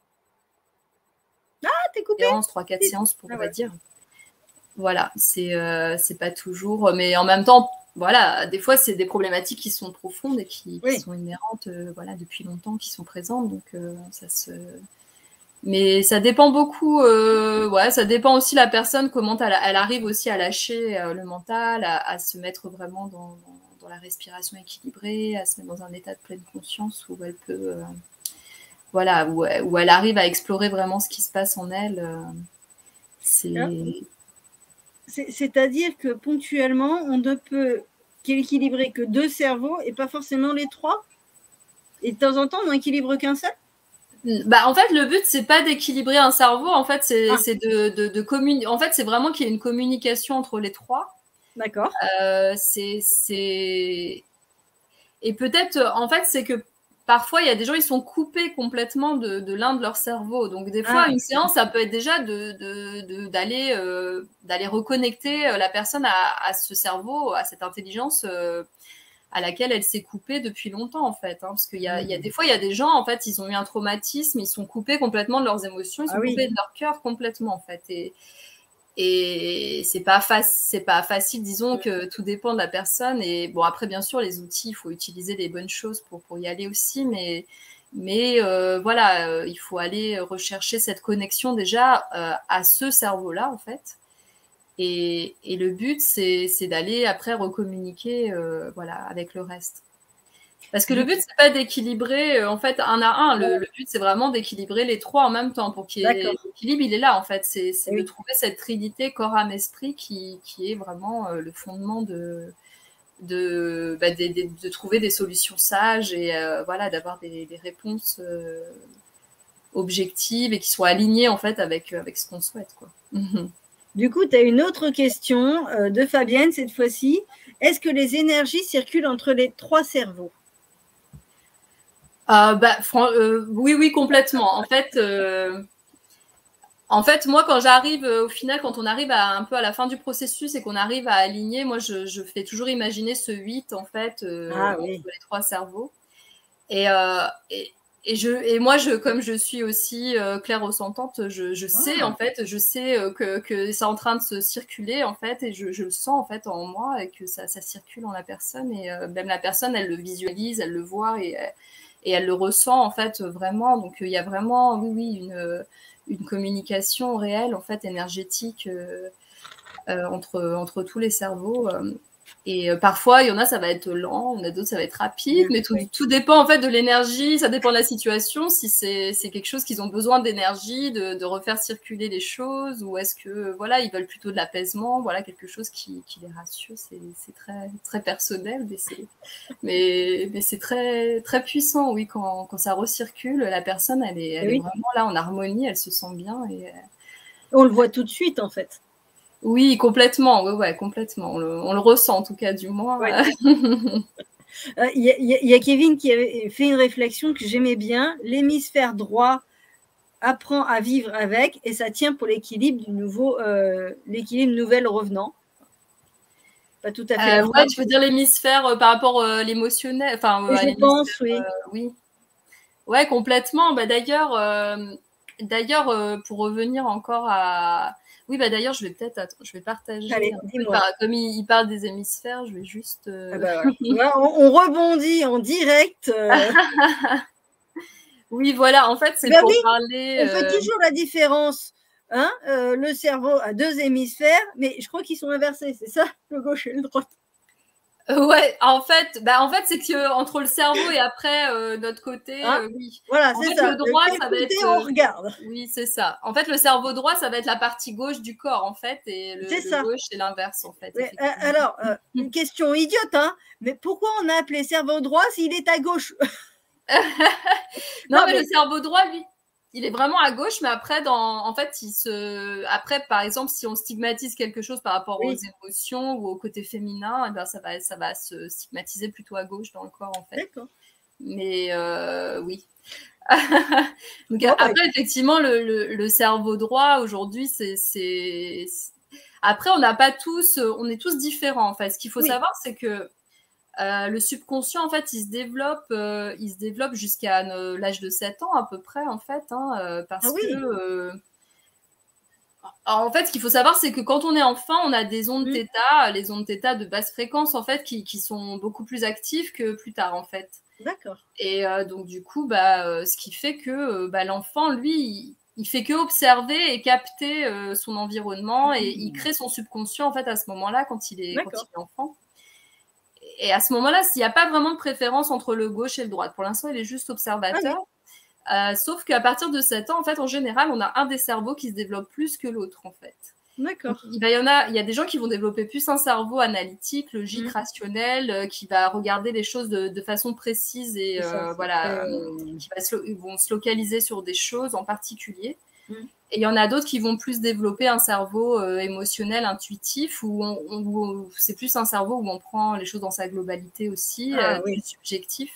Ah, t'es coupé. trois quatre séances pour, ah, on va ouais. dire. Voilà, c'est euh, c'est pas toujours, mais en même temps, voilà, des fois c'est des problématiques qui sont profondes et qui, oui. qui sont inhérentes, euh, voilà, depuis longtemps, qui sont présentes, donc euh, ça se. Mais ça dépend beaucoup, euh, ouais, ça dépend aussi la personne comment elle, elle arrive aussi à lâcher euh, le mental, à, à se mettre vraiment dans, dans, dans la respiration équilibrée, à se mettre dans un état de pleine conscience où elle peut. Euh, Voilà, où, où elle arrive à explorer vraiment ce qui se passe en elle. Euh, c'est... c'est... C'est-à-dire que ponctuellement, on ne peut qu'équilibrer que deux cerveaux et pas forcément les trois. Et de temps en temps, on n'en équilibre qu'un seul. Bah, en fait, le but, c'est pas d'équilibrer un cerveau. En fait, c'est, ah. c'est de, de, de communiquer. En fait, c'est vraiment qu'il y ait une communication entre les trois. D'accord. Euh, c'est, c'est... Et peut-être, en fait, c'est que parfois, il y a des gens, ils sont coupés complètement de, de l'un de leur cerveau. Donc, des fois, ah. une séance, ça peut être déjà de, de, de, d'aller, euh, d'aller reconnecter la personne à, à ce cerveau, à cette intelligence euh, à laquelle elle s'est coupée depuis longtemps, en fait. Hein, parce qu'il y a, mmh. il y a des fois, il y a des gens, en fait, ils ont eu un traumatisme, ils sont coupés complètement de leurs émotions, ils sont ah, coupés oui. de leur cœur complètement, en fait. Et, Et c'est pas facile, c'est pas facile, disons que tout dépend de la personne. Et bon, après, bien sûr, les outils, il faut utiliser les bonnes choses pour, pour y aller aussi. Mais, mais euh, voilà, euh, il faut aller rechercher cette connexion déjà euh, à ce cerveau-là, en fait. Et, et le but, c'est, c'est d'aller après recommuniquer euh, voilà, avec le reste. Parce que le but, c'est pas d'équilibrer, en fait, un à un. Le, le but, c'est vraiment d'équilibrer les trois en même temps. Pour qu'il y ait l'équilibre, il est là, en fait. C'est, c'est oui. de trouver cette trinité corps, âme, esprit qui, qui est vraiment euh, le fondement de, de, bah, de, de, de trouver des solutions sages et euh, voilà, d'avoir des, des réponses euh, objectives et qui soient alignées, en fait, avec, avec ce qu'on souhaite, quoi. Du coup, tu as une autre question euh, de Fabienne, cette fois-ci. Est-ce que les énergies circulent entre les trois cerveaux ? Euh, bah, euh, oui, oui, complètement. En fait, euh, en fait, moi, quand j'arrive, euh, au final, quand on arrive à, un peu à la fin du processus et qu'on arrive à aligner, moi, je, je fais toujours imaginer ce huit, en fait, euh, ah, oui. entre les trois cerveaux. Et, euh, et, et, je, et moi, je, comme je suis aussi euh, claire-ressentante, je, je sais, ah. en fait, je sais euh, que, que c'est en train de se circuler, en fait, et je, je le sens, en fait, en moi, et que ça, ça circule en la personne. Et euh, même la personne, elle le visualise, elle le voit, et Et elle le ressent, en fait, vraiment. Donc, il y a vraiment, oui, oui, une, une communication réelle, en fait, énergétique euh, euh, entre, entre tous les cerveaux. Et euh, parfois, il y en a, ça va être lent, il y en a d'autres, ça va être rapide, mais tout, tout dépend en fait de l'énergie, ça dépend de la situation, si c'est quelque chose qu'ils ont besoin d'énergie, de, de refaire circuler les choses, ou est-ce que voilà, ils veulent plutôt de l'apaisement, voilà, quelque chose qui, qui les rassure, c'est très, très personnel, mais c'est mais, mais très, très puissant, oui, quand, quand ça recircule, la personne, elle est, elle oui. est vraiment là en harmonie, elle se sent bien. Et... On le voit tout de suite, en fait. Oui, complètement, ouais, ouais, complètement. On le, on le ressent, en tout cas, du moins. Il ouais. euh, y, y, y a Kevin qui avait fait une réflexion que j'aimais bien. L'hémisphère droit apprend à vivre avec et ça tient pour l'équilibre du nouveau, euh, l'équilibre nouvel revenant. Pas tout à fait. Euh, ouais, tu veux dire l'hémisphère euh, par rapport à euh, l'émotionnel, enfin, euh, je pense, oui. Euh, oui. Ouais, complètement. Bah, d'ailleurs, euh, d'ailleurs, euh, pour revenir encore à oui, bah d'ailleurs, je vais peut-être, je vais partager. Allez, par, comme il, il parle des hémisphères, je vais juste. Euh... Ah bah voilà. on, on rebondit en direct. Euh... oui, voilà. En fait, c'est ben pour oui, parler. On euh... fait toujours la différence. Hein euh, le cerveau a deux hémisphères, mais je crois qu'ils sont inversés. C'est ça, le gauche et le droit. Ouais, en fait, bah en fait, c'est que entre le cerveau et après euh, notre côté, hein euh, oui. Voilà, c'est ça. Le droit, de ça va être. On regarde. Oui, c'est ça. En fait, le cerveau droit, ça va être la partie gauche du corps, en fait, et le, le ça. gauche, c'est l'inverse, en fait. Mais, euh, alors, euh, une question idiote, hein. Mais pourquoi on a appelé cerveau droit s'il est à gauche? non, non, mais, mais le cerveau droit, lui, il est vraiment à gauche, mais après, dans, en fait, il se, après, par exemple, si on stigmatise quelque chose par rapport oui. aux émotions ou au côté féminin, eh ben, ça va, ça va se stigmatiser plutôt à gauche dans le corps, en fait. D'accord. Mais euh, oui. Donc, oh, après, ouais. effectivement, le, le, le cerveau droit aujourd'hui, c'est, après, on n'a pas tous, on est tous différents. En fait, ce qu'il faut oui. savoir, c'est que Euh, le subconscient, en fait, il se développe, euh, il se développe jusqu'à l'âge de sept ans à peu près, en fait, hein, euh, parce ah oui. que, euh... Alors, en fait, ce qu'il faut savoir, c'est que quand on est enfant, on a des ondes mmh. θ, les ondes θ de basse fréquence, en fait, qui, qui sont beaucoup plus actives que plus tard, en fait. D'accord. Et euh, donc, du coup, bah, euh, ce qui fait que bah, l'enfant, lui, il, il fait que observer et capter euh, son environnement mmh. et il crée son subconscient, en fait, à ce moment-là, quand il est, quand il est enfant. Et à ce moment-là, s'il n'y a pas vraiment de préférence entre le gauche et le droit, pour l'instant, il est juste observateur. Ah oui. euh, sauf qu'à partir de sept ans, en fait, en général, on a un des cerveaux qui se développe plus que l'autre, en fait. D'accord. Il y en a, il y a des gens qui vont développer plus un cerveau analytique, logique, mmh. rationnel, euh, qui va regarder les choses de, de façon précise et euh, voilà, euh, qui va se, vont se localiser sur des choses en particulier. Mmh. Et il y en a d'autres qui vont plus développer un cerveau euh, émotionnel, intuitif, où, on, on, où c'est plus un cerveau où on prend les choses dans sa globalité aussi, ah, euh, oui. plus subjectif.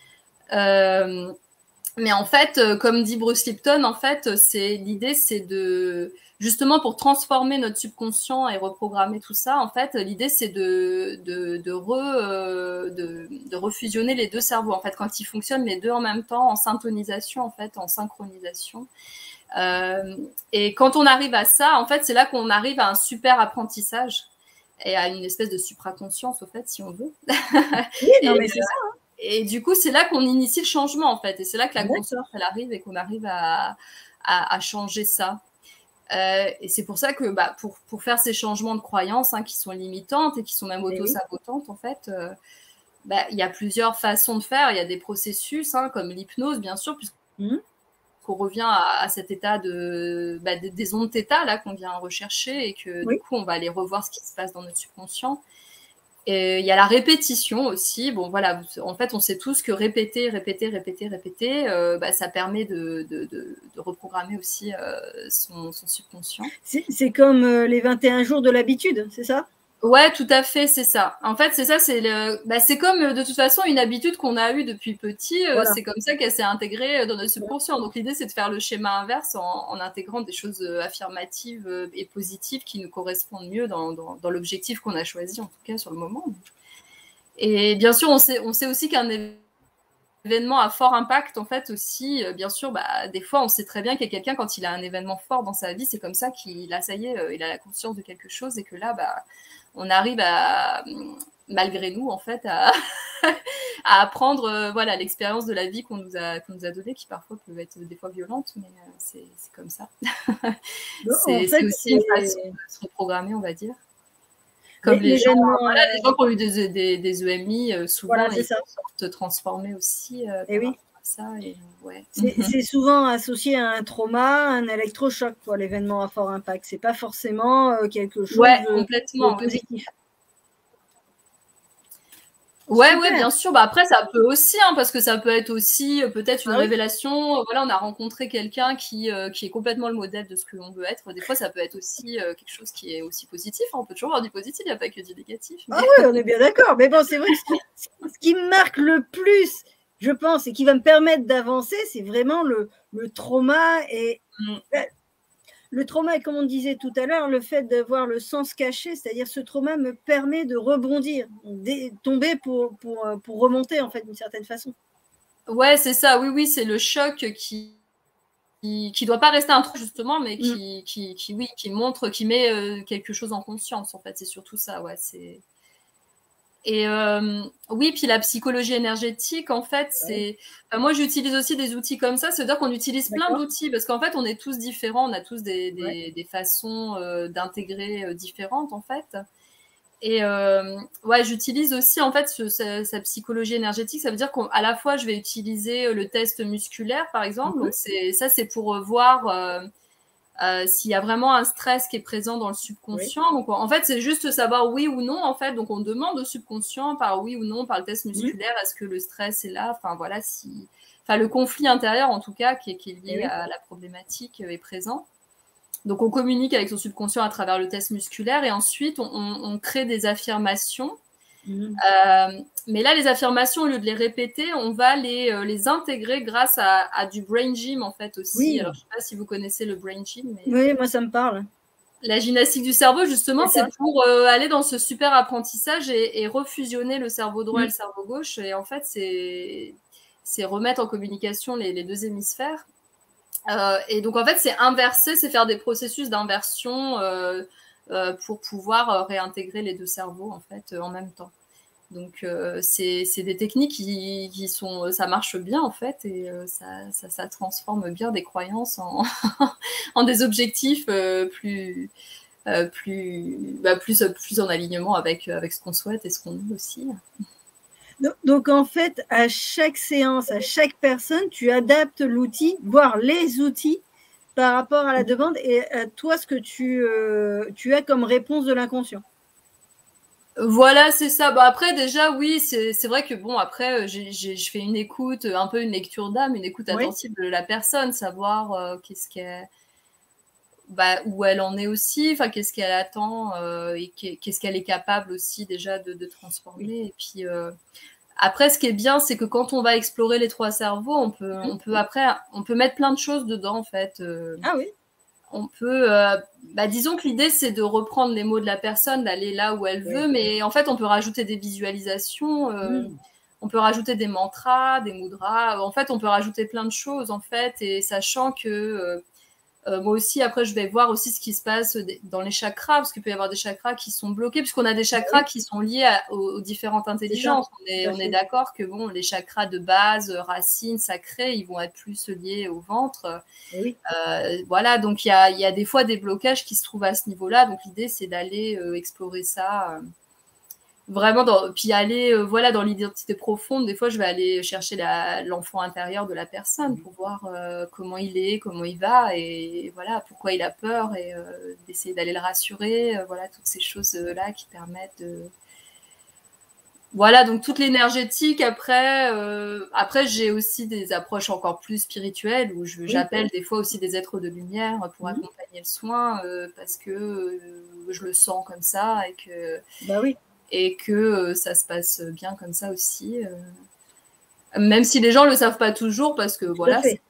Euh, mais en fait, euh, comme dit Bruce Lipton, en fait, c'est l'idée, c'est de justement pour transformer notre subconscient et reprogrammer tout ça. En fait, l'idée, c'est de de de, re, euh, de de refusionner les deux cerveaux. En fait, quand ils fonctionnent les deux en même temps, en syntonisation, en fait, en synchronisation. Euh, et quand on arrive à ça, en fait, c'est là qu'on arrive à un super apprentissage et à une espèce de supraconscience, au fait, si on veut. Oui, non, mais c'est ça. Hein. Et du coup, c'est là qu'on initie le changement, en fait. Et c'est là que la conscience, elle arrive et qu'on arrive à, à, à changer ça. Euh, et c'est pour ça que bah, pour, pour faire ces changements de croyances hein, qui sont limitantes et qui sont même auto-sabotantes, oui. en fait, euh, bah, y a plusieurs façons de faire. Il y a des processus, hein, comme l'hypnose, bien sûr, puisque mmh. qu'on revient à, à cet état de, bah, des, des ondes θ là qu'on vient rechercher et que oui. du coup on va aller revoir ce qui se passe dans notre subconscient. Et il y a la répétition aussi. Bon voilà, en fait on sait tous que répéter, répéter, répéter, répéter, euh, bah, ça permet de, de, de, de reprogrammer aussi euh, son, son subconscient. C'est comme euh, les vingt et un jours de l'habitude, c'est ça ? Ouais, tout à fait, c'est ça. En fait, c'est ça, c'est le, bah, c'est comme de toute façon une habitude qu'on a eue depuis petit. Euh, voilà. C'est comme ça qu'elle s'est intégrée dans notre subconscient. Donc l'idée, c'est de faire le schéma inverse en, en intégrant des choses affirmatives et positives qui nous correspondent mieux dans, dans, dans l'objectif qu'on a choisi, en tout cas sur le moment. Et bien sûr, on sait, on sait aussi qu'un événement à fort impact, en fait, aussi, euh, bien sûr, bah, des fois, on sait très bien qu'il y a quelqu'un, quand il a un événement fort dans sa vie, c'est comme ça qu'il a, ça y est, euh, il a la conscience de quelque chose et que là, bah, on arrive à, malgré nous, en fait, à, à apprendre euh, voilà, l'expérience de la vie qu'on nous a, qu'on nous a donnée, qui parfois peut être des fois violente, mais euh, c'est, c'est comme ça. c'est, en fait, c'est aussi une façon de se reprogrammer, on va dire. Comme les, les gens, voilà, euh... les gens qui ont eu des, des, des E M I, euh, souvent, voilà, ils ça. sortent transformés aussi. Euh, et oui. Ça, et, ouais. C'est souvent associé à un trauma, un électrochoc, l'événement à fort impact. C'est pas forcément euh, quelque chose ouais, de, complètement, de positif. Oui. Ouais, ouais, bien sûr. Bah après, ça peut aussi, hein, parce que ça peut être aussi euh, peut-être une ah, révélation. Oui. Voilà, on a rencontré quelqu'un qui euh, qui est complètement le modèle de ce que l'on veut être. Des fois, ça peut être aussi euh, quelque chose qui est aussi positif. Hein. On peut toujours avoir du positif, il n'y a pas que du négatif. Mais... Ah oui, on est bien d'accord. Mais bon, c'est vrai que ce qui me marque le plus, je pense, et qui va me permettre d'avancer, c'est vraiment le, le trauma et mm. Le trauma, et comme on disait tout à l'heure, le fait d'avoir le sens caché, c'est-à-dire ce trauma me permet de rebondir, de tomber pour, pour, pour remonter, en fait, d'une certaine façon. Ouais, c'est ça, oui, oui, c'est le choc qui qui, qui doit pas rester un truc, justement, mais qui, mm. qui, qui, oui, qui montre, qui met euh, quelque chose en conscience, en fait, c'est surtout ça, ouais, c'est... Et euh, oui, puis la psychologie énergétique, en fait, c'est... Enfin, moi, j'utilise aussi des outils comme ça, c'est-à-dire qu'on utilise plein d'outils, parce qu'en fait, on est tous différents, on a tous des, des, ouais. des façons euh, d'intégrer euh, différentes, en fait. Et euh, ouais, j'utilise aussi, en fait, ce, sa, sa psychologie énergétique, ça veut dire qu'à la fois, je vais utiliser le test musculaire, par exemple, mm-hmm. donc c'est, ça, c'est pour voir... Euh, Euh, s'il y a vraiment un stress qui est présent dans le subconscient. Oui. Donc, en fait, c'est juste savoir oui ou non, en fait. Donc, on demande au subconscient par oui ou non, par le test musculaire, oui. Est-ce que le stress est là? Enfin, voilà, si... Enfin, le conflit intérieur, en tout cas, qui est, qui est lié oui. à la problématique, est présent. Donc, on communique avec son subconscient à travers le test musculaire et ensuite, on, on, on crée des affirmations. Mmh. Euh, mais là, les affirmations, au lieu de les répéter, on va les, euh, les intégrer grâce à, à du brain gym, en fait, aussi. Oui. Alors, je ne sais pas si vous connaissez le brain gym. Mais... Oui, moi, ça me parle. La gymnastique du cerveau, justement, c'est, c'est pour euh, aller dans ce super apprentissage et, et refusionner le cerveau droit mmh. et le cerveau gauche. Et en fait, c'est, c'est remettre en communication les, les deux hémisphères. Euh, et donc, en fait, c'est inverser, c'est faire des processus d'inversion euh, euh, pour pouvoir euh, réintégrer les deux cerveaux, en fait, euh, en même temps. Donc, euh, c'est, c'est des techniques qui, qui sont... Ça marche bien, en fait, et euh, ça, ça, ça transforme bien des croyances en, en des objectifs euh, plus, euh, plus, bah, plus, plus en alignement avec, avec ce qu'on souhaite et ce qu'on veut aussi. Donc, donc, en fait, à chaque séance, à chaque personne, tu adaptes l'outil, voire les outils, par rapport à la demande et à toi, ce que tu, euh, tu as comme réponse de l'inconscient. Voilà, c'est ça. Bon, après, déjà, oui, c'est, c'est vrai que, bon, après, j'ai, j'ai, je fais une écoute, un peu une lecture d'âme, une écoute attentive oui. de la personne, savoir euh, qu'est-ce qu'elle, bah, où elle en est aussi, enfin, qu'est-ce qu'elle attend euh, et qu'est-ce qu'elle est capable aussi déjà de, de transformer. Oui. Et puis, euh, après, ce qui est bien, c'est que quand on va explorer les trois cerveaux, on peut, on peut après, on peut mettre plein de choses dedans, en fait. Euh, ah oui. On peut, euh, bah, disons que l'idée, c'est de reprendre les mots de la personne, d'aller là où elle veut, oui. mais en fait, on peut rajouter des visualisations, euh, oui. on peut rajouter des mantras, des mudras, en fait, on peut rajouter plein de choses, en fait, et sachant que euh, euh, moi aussi, après, je vais voir aussi ce qui se passe dans les chakras, parce qu'il peut y avoir des chakras qui sont bloqués, puisqu'on a des chakras oui. qui sont liés à, aux, aux différentes intelligences. On est, on est d'accord que bon, les chakras de base, racines, sacrés, ils vont être plus liés au ventre. Oui. Euh, voilà, donc il y a, y a des fois des blocages qui se trouvent à ce niveau-là. Donc l'idée, c'est d'aller euh, explorer ça. Euh, vraiment, dans, puis aller euh, voilà, dans l'identité profonde. Des fois, je vais aller chercher la, l'enfant intérieur de la personne pour voir euh, comment il est, comment il va, et voilà, pourquoi il a peur, et euh, d'essayer d'aller le rassurer. Euh, voilà, toutes ces choses-là qui permettent de... Voilà, donc toute l'énergétique. Après, euh, après j'ai aussi des approches encore plus spirituelles où je, j'appelle oui. des fois aussi des êtres de lumière pour mmh. accompagner le soin euh, parce que euh, je le sens comme ça et que... Bah oui. Et que euh, ça se passe bien comme ça aussi. Euh... Même si les gens ne le savent pas toujours, parce que voilà. C'est...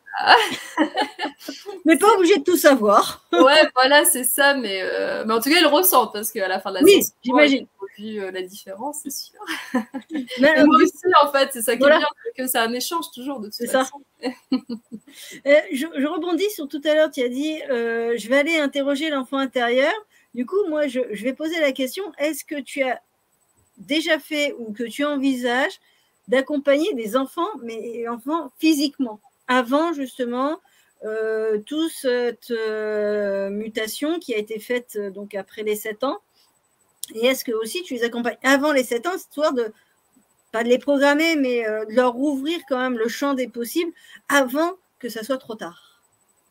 mais pas obligé de tout savoir. Ouais, voilà, c'est ça. Mais, euh... mais en tout cas, ils le ressentent, parce qu'à la fin de la oui, séance, j'imagine. J'ai vu euh, la différence, c'est sûr. Mais, et moi aussi, en fait, c'est ça qui voilà. est bien, que c'est un échange toujours, de toute c'est façon. Ça. euh, je, je rebondis sur tout à l'heure, tu as dit, euh, je vais aller interroger l'enfant intérieur. Du coup, moi, je, je vais poser la question, est-ce que tu as déjà fait ou que tu envisages d'accompagner des enfants, mais enfants physiquement, avant justement euh, toute cette euh, mutation qui a été faite donc après les sept ans. Et est-ce que aussi tu les accompagnes avant les sept ans, histoire de, pas de les programmer, mais euh, de leur ouvrir quand même le champ des possibles avant que ça soit trop tard?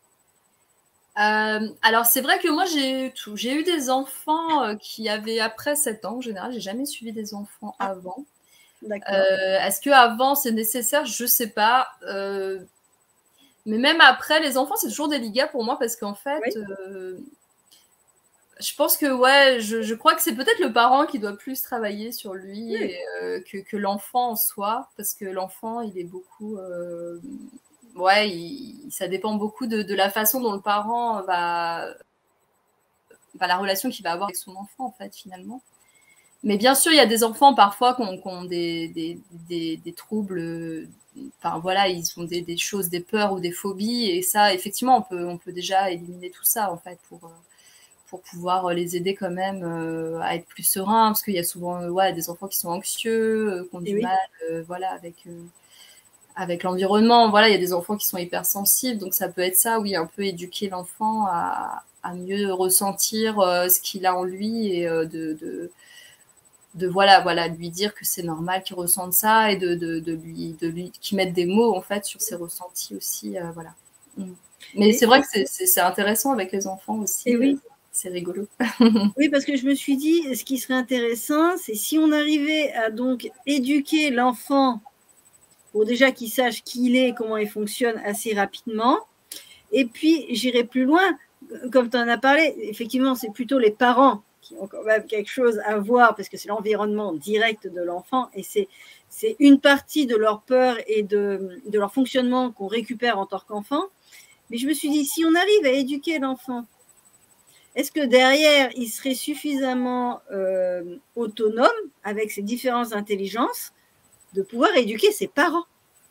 Euh, alors, c'est vrai que moi, j'ai j'ai eu des enfants euh, qui avaient après sept ans. En général, j'ai jamais suivi des enfants Ah, avant. d'accord. Euh, Est-ce qu'avant, c'est nécessaire? Je sais pas. Euh, mais même après, les enfants, c'est toujours délicat pour moi parce qu'en fait, Oui. euh, je pense que, ouais, je, je crois que c'est peut-être le parent qui doit plus travailler sur lui Oui. et, euh, que, que l'enfant en soi, parce que l'enfant, il est beaucoup... Euh, ouais, il, ça dépend beaucoup de, de la façon dont le parent va... va la relation qu'il va avoir avec son enfant, en fait, finalement. Mais bien sûr, il y a des enfants parfois qui ont, qui ont des, des, des, des troubles... Enfin, voilà, ils ont des, des choses, des peurs ou des phobies, et ça, effectivement, on peut, on peut déjà éliminer tout ça, en fait, pour... Euh, pour pouvoir les aider quand même euh, à être plus sereins, parce qu'il y a souvent euh, ouais, des enfants qui sont anxieux, euh, qui ont Et du oui. mal euh, voilà, avec, euh, avec l'environnement. Voilà, il y a des enfants qui sont hypersensibles, donc ça peut être ça, oui, un peu éduquer l'enfant à, à mieux ressentir euh, ce qu'il a en lui et euh, de, de, de voilà, voilà, lui dire que c'est normal qu'il ressente ça et de, de, de lui, de lui qu'il mette des mots en fait sur ses ressentis aussi. Euh, voilà. Mm. Mais c'est vrai que c'est intéressant avec les enfants aussi. Et oui. Euh, c'est rigolo. Oui, parce que je me suis dit, ce qui serait intéressant, c'est si on arrivait à donc éduquer l'enfant pour déjà qu'il sache qui il est, comment il fonctionne assez rapidement. Et puis, j'irai plus loin, comme tu en as parlé, effectivement, c'est plutôt les parents qui ont quand même quelque chose à voir, parce que c'est l'environnement direct de l'enfant, et c'est c'est une partie de leur peur et de, de leur fonctionnement qu'on récupère en tant qu'enfant. Mais je me suis dit, si on arrive à éduquer l'enfant, est-ce que derrière, il serait suffisamment euh, autonome avec ses différentes intelligences de pouvoir éduquer ses parents?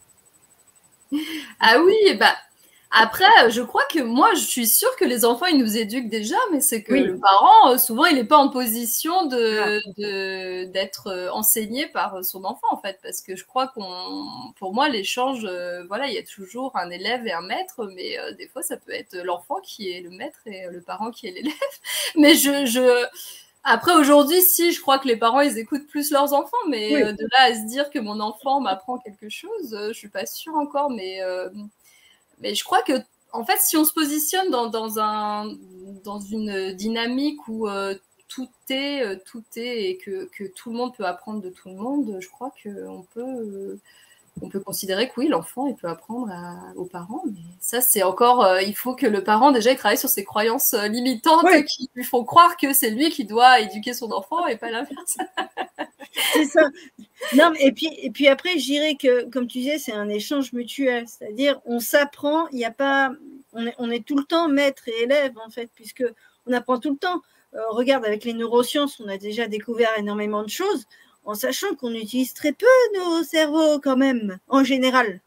Ah oui, bah après, je crois que moi, je suis sûre que les enfants, ils nous éduquent déjà, mais c'est que Oui. le parent, souvent, il n'est pas en position Ah. de d'être enseigné par son enfant, en fait, parce que je crois qu'on, pour moi, l'échange, euh, voilà, il y a toujours un élève et un maître, mais euh, des fois, ça peut être l'enfant qui est le maître et le parent qui est l'élève. Mais je, je, après, aujourd'hui, si, je crois que les parents, ils écoutent plus leurs enfants, mais Oui. euh, de là à se dire que mon enfant m'apprend quelque chose, euh, je suis pas sûre encore, mais, euh, mais je crois que, en fait, si on se positionne dans, dans, un, dans une dynamique où euh, tout est, euh, tout est, et que, que tout le monde peut apprendre de tout le monde, je crois qu'on peut... Euh, on peut considérer que oui, l'enfant, il peut apprendre à, aux parents, mais ça, c'est encore, euh, il faut que le parent, déjà, il travaille sur ses croyances euh, limitantes Oui. qui lui font croire que c'est lui qui doit éduquer son enfant et pas l'inverse. C'est ça. Non, et puis, et puis après, je dirais que, comme tu disais, c'est un échange mutuel, c'est-à-dire on s'apprend, il n'y a pas, on est, on est tout le temps maître et élève, en fait, puisque on apprend tout le temps. Euh, regarde, avec les neurosciences, on a déjà découvert énormément de choses, en sachant qu'on utilise très peu nos cerveaux quand même, en général.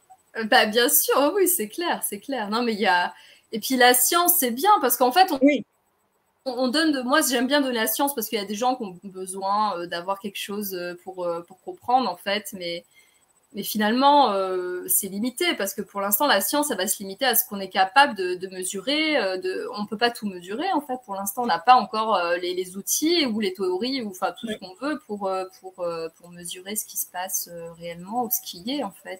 Bah, bien sûr, oh oui, c'est clair, c'est clair. Non, mais il y a... Et puis la science, c'est bien, parce qu'en fait, on... Oui. On donne de moi, j'aime bien donner la science parce qu'il y a des gens qui ont besoin euh, d'avoir quelque chose euh, pour, euh, pour comprendre, en fait, mais, mais finalement, euh, c'est limité parce que pour l'instant, la science, ça va se limiter à ce qu'on est capable de, de mesurer. Euh, de... On ne peut pas tout mesurer, en fait. Pour l'instant, on n'a pas encore euh, les, les outils ou les théories ou enfin tout oui. ce qu'on veut pour, euh, pour, euh, pour mesurer ce qui se passe euh, réellement ou ce qui y est, en fait.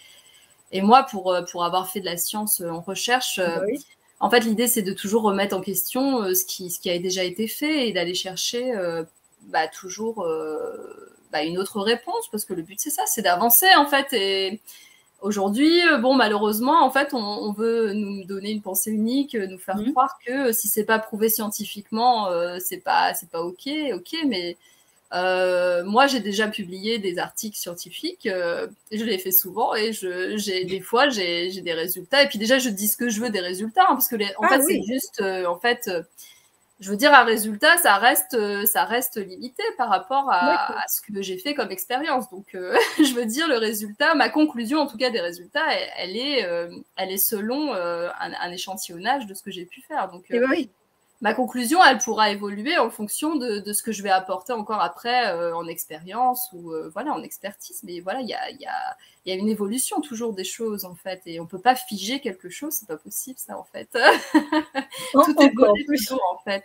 Et, et moi, pour, pour avoir fait de la science en recherche, euh, bah oui. En fait, l'idée, c'est de toujours remettre en question euh, ce, qui, ce qui a déjà été fait et d'aller chercher euh, bah, toujours euh, bah, une autre réponse, parce que le but, c'est ça, c'est d'avancer, en fait. Et aujourd'hui, bon, malheureusement, en fait, on, on veut nous donner une pensée unique, nous faire mmh. croire que si c'est pas prouvé scientifiquement, euh, c'est pas, c'est pas OK, OK, mais... Euh, moi, j'ai déjà publié des articles scientifiques, euh, je l'ai fait souvent et je, j'ai, des fois, j'ai, j'ai des résultats. Et puis déjà, je dis ce que je veux des résultats, hein, parce que les, en ah, fait, oui. c'est juste, euh, en fait, euh, je veux dire, un résultat, ça reste, euh, ça reste limité par rapport à, à ce que j'ai fait comme expérience. Donc, euh, je veux dire, le résultat, ma conclusion, en tout cas, des résultats, elle, elle est, euh, elle est selon euh, un, un échantillonnage de ce que j'ai pu faire. Donc, euh, oui. ma conclusion, elle pourra évoluer en fonction de, de ce que je vais apporter encore après euh, en expérience ou euh, voilà, en expertise. Mais voilà, il y a, y, a, y a une évolution toujours des choses, en fait. Et on ne peut pas figer quelque chose, c'est pas possible, ça, en fait. Tout En, évolue plus. toujours, en fait.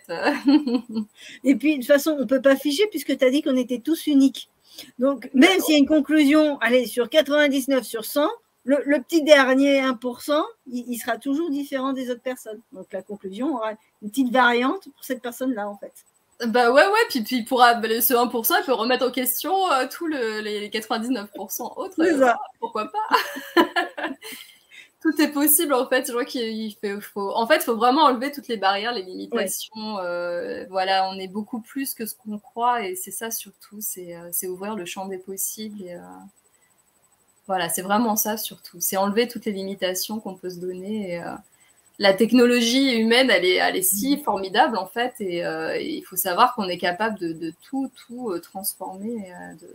Et puis, de toute façon, on ne peut pas figer puisque tu as dit qu'on était tous uniques. Donc, même s'il y a une conclusion, allez, sur quatre-vingt-dix-neuf sur cent, le, le petit dernier un pour cent, il, il sera toujours différent des autres personnes. Donc, la conclusion aura une petite variante pour cette personne-là, en fait. Bah ouais, ouais, puis, puis pour ce un pour cent, il peut remettre en question euh, tous le, les quatre-vingt-dix-neuf pour cent autres. Euh, voilà, pourquoi pas. Tout est possible, en fait. Je vois qu'il faut... En fait, il faut vraiment enlever toutes les barrières, les limitations. Ouais. Euh, voilà, on est beaucoup plus que ce qu'on croit, et c'est ça surtout, c'est euh, ouvrir le champ des possibles. Et, euh... Voilà, c'est vraiment ça surtout. C'est enlever toutes les limitations qu'on peut se donner. Et, euh... la technologie humaine, elle est, elle est si formidable, en fait, et, euh, et il faut savoir qu'on est capable de, de tout, tout euh, transformer. Euh, de...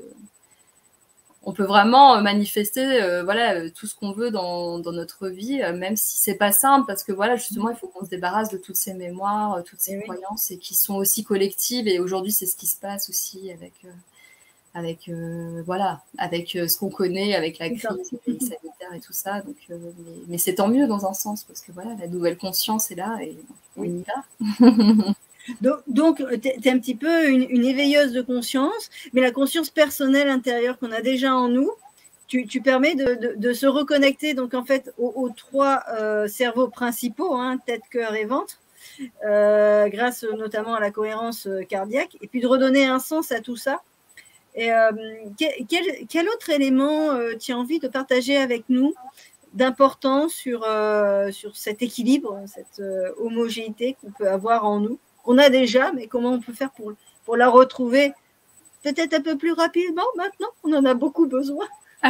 On peut vraiment manifester euh, voilà, tout ce qu'on veut dans, dans notre vie, euh, même si c'est pas simple, parce que voilà, justement, il faut qu'on se débarrasse de toutes ces mémoires, toutes ces et croyances, oui. Et qui sont aussi collectives. Et aujourd'hui, c'est ce qui se passe aussi avec, euh, avec, euh, voilà, avec euh, ce qu'on connaît, avec la crise sanitaire et tout ça. Donc, euh, mais, mais c'est tant mieux dans un sens, parce que voilà, la nouvelle conscience est là et on oui. y va. Donc, donc tu es un petit peu une, une éveilleuse de conscience, mais la conscience personnelle intérieure qu'on a déjà en nous, tu, tu permets de, de, de se reconnecter donc en fait aux, aux trois euh, cerveaux principaux, hein, tête, cœur et ventre, euh, grâce notamment à la cohérence cardiaque, et puis de redonner un sens à tout ça. Et, euh, quel, quel autre élément euh, tu as envie de partager avec nous d'important sur, euh, sur cet équilibre, cette euh, homogénéité qu'on peut avoir en nous, qu'on a déjà, mais comment on peut faire pour, pour la retrouver peut-être un peu plus rapidement maintenant? On en a beaucoup besoin.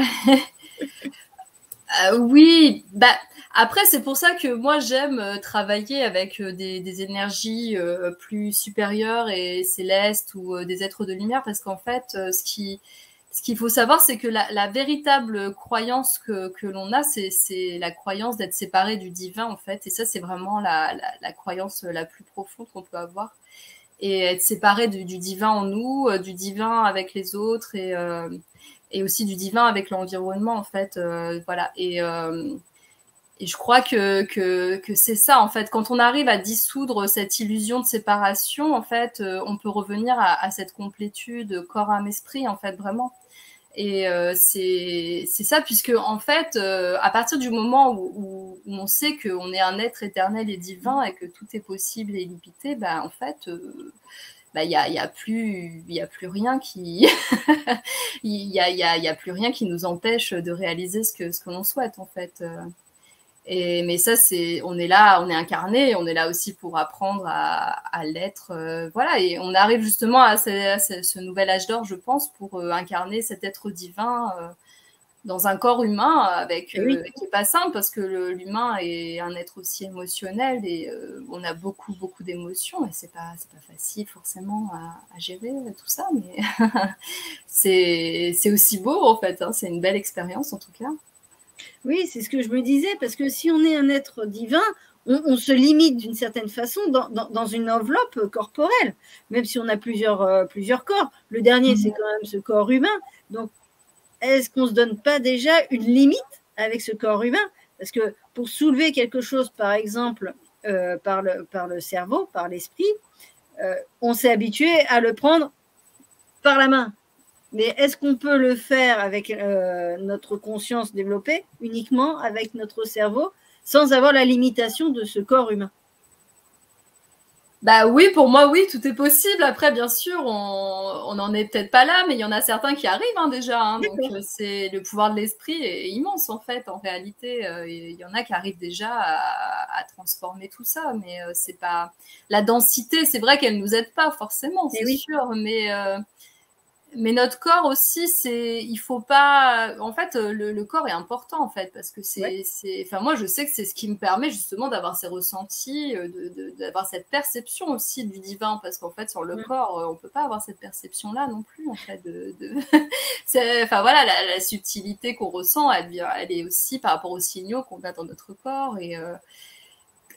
euh, oui, bah, après, c'est pour ça que moi, j'aime euh, travailler avec euh, des, des énergies euh, plus supérieures et célestes ou euh, des êtres de lumière, parce qu'en fait, euh, ce qui... Ce qu'il faut savoir, c'est que la, la véritable croyance que, que l'on a, c'est la croyance d'être séparé du divin, en fait. Et ça, c'est vraiment la, la, la croyance la plus profonde qu'on peut avoir. Et être séparé du, du divin en nous, euh, du divin avec les autres, et, euh, et aussi du divin avec l'environnement, en fait. Euh, voilà. Et, euh, et je crois que, que, que c'est ça, en fait. Quand on arrive à dissoudre cette illusion de séparation, en fait, euh, on peut revenir à, à cette complétude corps, âme, esprit, en fait, vraiment. Et euh, c'est ça, puisque en fait, euh, à partir du moment où, où, où on sait qu'on est un être éternel et divin et que tout est possible et illimité, ben en fait, euh, bah, y a, y a plus, y a plus rien qui, il y a, y a, y a plus rien qui nous empêche de réaliser ce que ce que l'on souhaite, en fait. Et, mais ça, c'est, on est là, on est incarné, on est là aussi pour apprendre à, à l'être, euh, voilà. Et on arrive justement à ce, à ce, ce nouvel âge d'or, je pense, pour euh, incarner cet être divin euh, dans un corps humain, avec euh, oui. qui est pas simple, parce que l'humain est un être aussi émotionnel et euh, on a beaucoup, beaucoup d'émotions et c'est pas, c'est pas facile forcément à, à gérer tout ça, mais c'est, c'est aussi beau en fait. Hein, c'est une belle expérience en tout cas. Oui, c'est ce que je me disais, parce que si on est un être divin, on, on se limite d'une certaine façon dans, dans, dans une enveloppe corporelle, même si on a plusieurs, euh, plusieurs corps. Le dernier, c'est quand même ce corps humain. Donc, est-ce qu'on ne se donne pas déjà une limite avec ce corps humain? Parce que pour soulever quelque chose, par exemple, euh, par, le, par le cerveau, par l'esprit, euh, on s'est habitué à le prendre par la main. Mais est-ce qu'on peut le faire avec euh, notre conscience développée, uniquement avec notre cerveau, sans avoir la limitation de ce corps humain? Bah oui, pour moi, oui, tout est possible. Après, bien sûr, on n'en est peut-être pas là, mais il y en a certains qui arrivent hein, déjà. Hein, donc, c'est le pouvoir de l'esprit est immense, en fait. En réalité, euh, il y en a qui arrivent déjà à, à transformer tout ça. Mais euh, c'est pas... La densité, c'est vrai qu'elle nous aide pas forcément, c'est oui. sûr. Mais... Euh... Mais notre corps aussi, c'est, il faut pas, en fait, le, le corps est important en fait parce que c'est, ouais. c'est, enfin moi je sais que c'est ce qui me permet justement d'avoir ces ressentis, de, de, d'avoir cette perception aussi du divin parce qu'en fait sur le mmh. corps, on peut pas avoir cette perception-là non plus en fait. De, de... c'est, enfin voilà, la, la subtilité qu'on ressent, elle, elle est aussi par rapport aux signaux qu'on a dans notre corps et euh,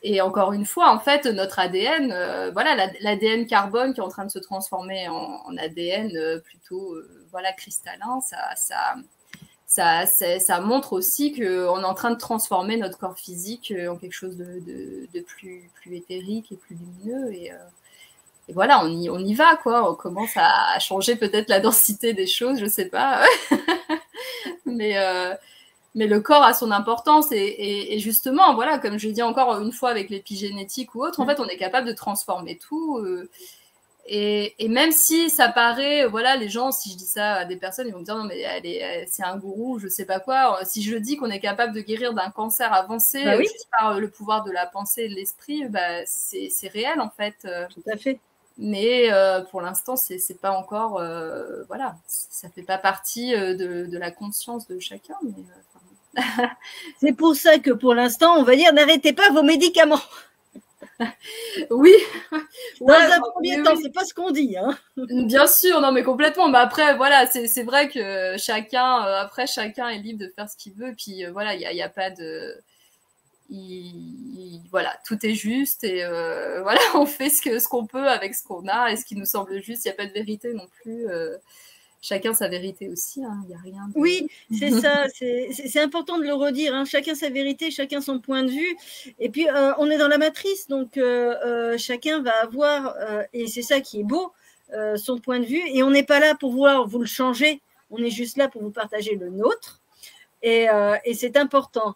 Et encore une fois, en fait, notre A D N, euh, voilà, l'A D N carbone qui est en train de se transformer en, en A D N euh, plutôt euh, voilà, cristallin, ça, ça, ça, ça, ça montre aussi qu'on est en train de transformer notre corps physique en quelque chose de, de, de plus, plus éthérique et plus lumineux. Et, euh, et voilà, on y, on y va, quoi. On commence à changer peut-être la densité des choses, je sais pas. mais, euh, mais le corps a son importance. Et, et, et justement, voilà, comme je l'ai dit encore une fois avec l'épigénétique ou autre, en fait, on est capable de transformer tout. Euh, Et, et même si ça paraît, voilà, les gens, si je dis ça à des personnes, ils vont me dire non, mais elle est, elle, c'est un gourou, je sais pas quoi. Si je dis qu'on est capable de guérir d'un cancer avancé bah oui. juste par le pouvoir de la pensée et de l'esprit, bah, c'est, c'est réel en fait. Tout à fait. Mais euh, pour l'instant, c'est, c'est pas encore, euh, voilà, ça fait pas partie de, de la conscience de chacun. Mais, euh, c'est pour ça que pour l'instant, on va dire n'arrêtez pas vos médicaments. Oui. Dans ouais, un premier oui, temps, oui. C'est pas ce qu'on dit. Hein. Bien sûr, non, mais complètement. Mais après, voilà, c'est, c'est vrai que chacun, euh, après, chacun est libre de faire ce qu'il veut. Puis euh, voilà, il n'y a, y a pas de. Il, il, voilà, tout est juste et euh, voilà, on fait ce, que, ce qu'on peut avec ce qu'on a et ce qui nous semble juste. Il n'y a pas de vérité non plus. Euh, chacun sa vérité aussi. Il hein, n'y a rien. De... Oui, c'est ça. C'est, c'est, c'est important de le redire. Hein. Chacun sa vérité, chacun son point de vue. Et puis, euh, on est dans la matrice, donc euh, euh, chacun va avoir, euh, et c'est ça qui est beau, euh, son point de vue. Et on n'est pas là pour vouloir vous le changer. On est juste là pour vous partager le nôtre. Et, euh, et c'est important.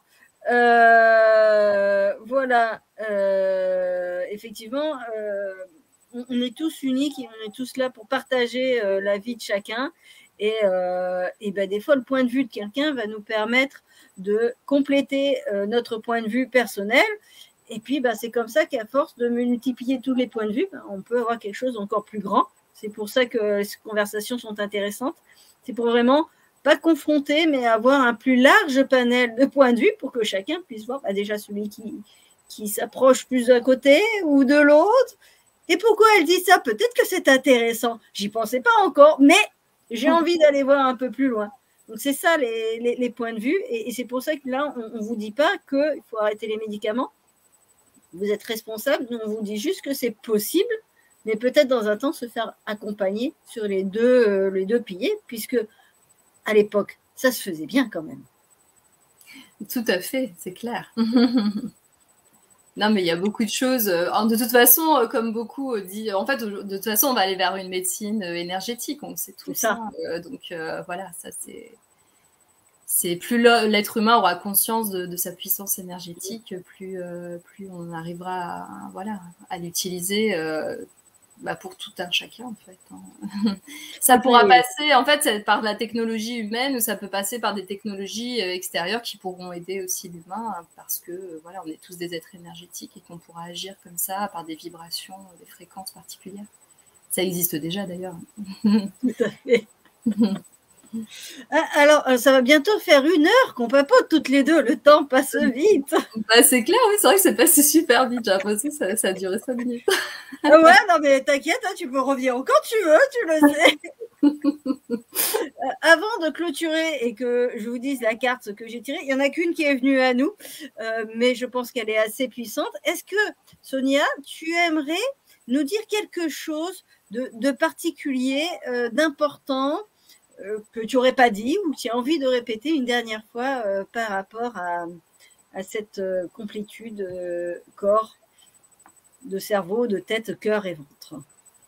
Euh, voilà. Euh, effectivement, euh, on, on est tous uniques et on est tous là pour partager euh, la vie de chacun. Et, euh, et ben des fois, le point de vue de quelqu'un va nous permettre de compléter euh, notre point de vue personnel. Et puis, ben, c'est comme ça qu'à force de multiplier tous les points de vue, ben, on peut avoir quelque chose d'encore plus grand. C'est pour ça que ces conversations sont intéressantes. C'est pour vraiment pas confronter, mais avoir un plus large panel de points de vue pour que chacun puisse voir ben, déjà celui qui, qui s'approche plus d'un côté ou de l'autre. Et pourquoi elle dit ça? Peut-être que c'est intéressant. J'y pensais pas encore, mais j'ai envie d'aller voir un peu plus loin. Donc, c'est ça les, les, les points de vue. Et, et c'est pour ça que là, on ne vous dit pas qu'il faut arrêter les médicaments. Vous êtes responsable. Nous, on vous dit juste que c'est possible, mais peut-être dans un temps se faire accompagner sur les deux, euh, les deux piliers, puisque à l'époque, ça se faisait bien quand même. Tout à fait, c'est clair. Non, mais il y a beaucoup de choses. De toute façon, comme beaucoup dit, en fait, de toute façon, on va aller vers une médecine énergétique, on sait tout ça. ça. Donc, euh, voilà, ça, c'est. C'est plus l'être humain aura conscience de, de sa puissance énergétique, plus, euh, plus on arrivera à, voilà, à l'utiliser euh, bah, pour tout un chacun, en fait. Hein. Ça pourra passer, en fait, par la technologie humaine ou ça peut passer par des technologies extérieures qui pourront aider aussi l'humain parce que, voilà, on est tous des êtres énergétiques et qu'on pourra agir comme ça par des vibrations, des fréquences particulières. Ça existe déjà, d'ailleurs. Tout à fait. Alors, ça va bientôt faire une heure qu'on papote toutes les deux. Le temps passe vite. Bah, c'est clair, oui, c'est vrai que c'est passé super vite. J'ai l'impression que ça, ça a duré cinq minutes. Ouais, non, mais t'inquiète, hein, tu peux revenir quand tu veux, tu le sais. Avant de clôturer et que je vous dise la carte que j'ai tirée, il n'y en a qu'une qui est venue à nous, euh, mais je pense qu'elle est assez puissante. Est-ce que, Sonia, tu aimerais nous dire quelque chose de, de particulier, euh, d'important, que tu n'aurais pas dit ou que tu as envie de répéter une dernière fois euh, par rapport à, à cette euh, complétude euh, corps, de cerveau, de tête, cœur et ventre?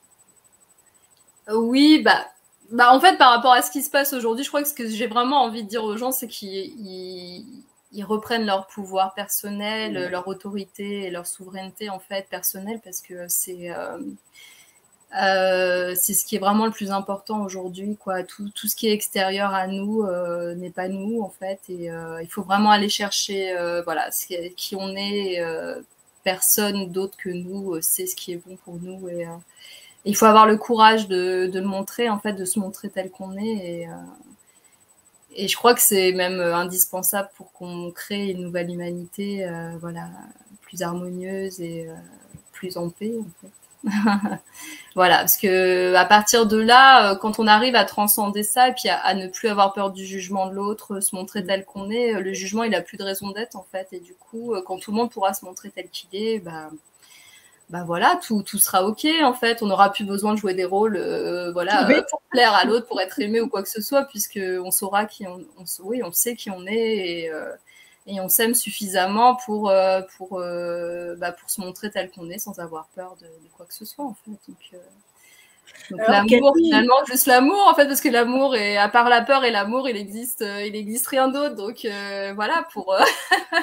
Oui, bah, bah en fait, par rapport à ce qui se passe aujourd'hui, je crois que ce que j'ai vraiment envie de dire aux gens, c'est qu'ils ils reprennent leur pouvoir personnel, mmh. leur autorité et leur souveraineté en fait personnelle, parce que c'est... Euh, Euh, c'est ce qui est vraiment le plus important aujourd'hui, quoi. Tout, tout ce qui est extérieur à nous euh, n'est pas nous, en fait. Et euh, il faut vraiment aller chercher, euh, voilà, ce qui, qui on est. Euh, personne d'autre que nous sait ce qui est bon pour nous. Et euh, il faut avoir le courage de, de le montrer, en fait, de se montrer tel qu'on est. Et, euh, et je crois que c'est même indispensable pour qu'on crée une nouvelle humanité, euh, voilà, plus harmonieuse et euh, plus en paix, en fait. Voilà, parce que à partir de là, quand on arrive à transcender ça et puis à, à ne plus avoir peur du jugement de l'autre, se montrer tel qu'on est, le jugement il a plus de raison d'être en fait. Et du coup, quand tout le monde pourra se montrer tel qu'il est, bah, bah voilà, tout, tout sera ok en fait. On n'aura plus besoin de jouer des rôles, euh, voilà, Oui. euh, pour plaire à l'autre, pour être aimé ou quoi que ce soit, puisque on saura qui on, on oui, on sait qui on est et euh, et on s'aime suffisamment pour, euh, pour, euh, bah, pour se montrer tel qu'on est sans avoir peur de, de quoi que ce soit en fait. Donc, euh, donc l'amour, Cathy... finalement, juste l'amour en fait, parce que l'amour, et à part la peur et l'amour, il existe, euh, il existe rien d'autre. Donc euh, voilà, pour, euh,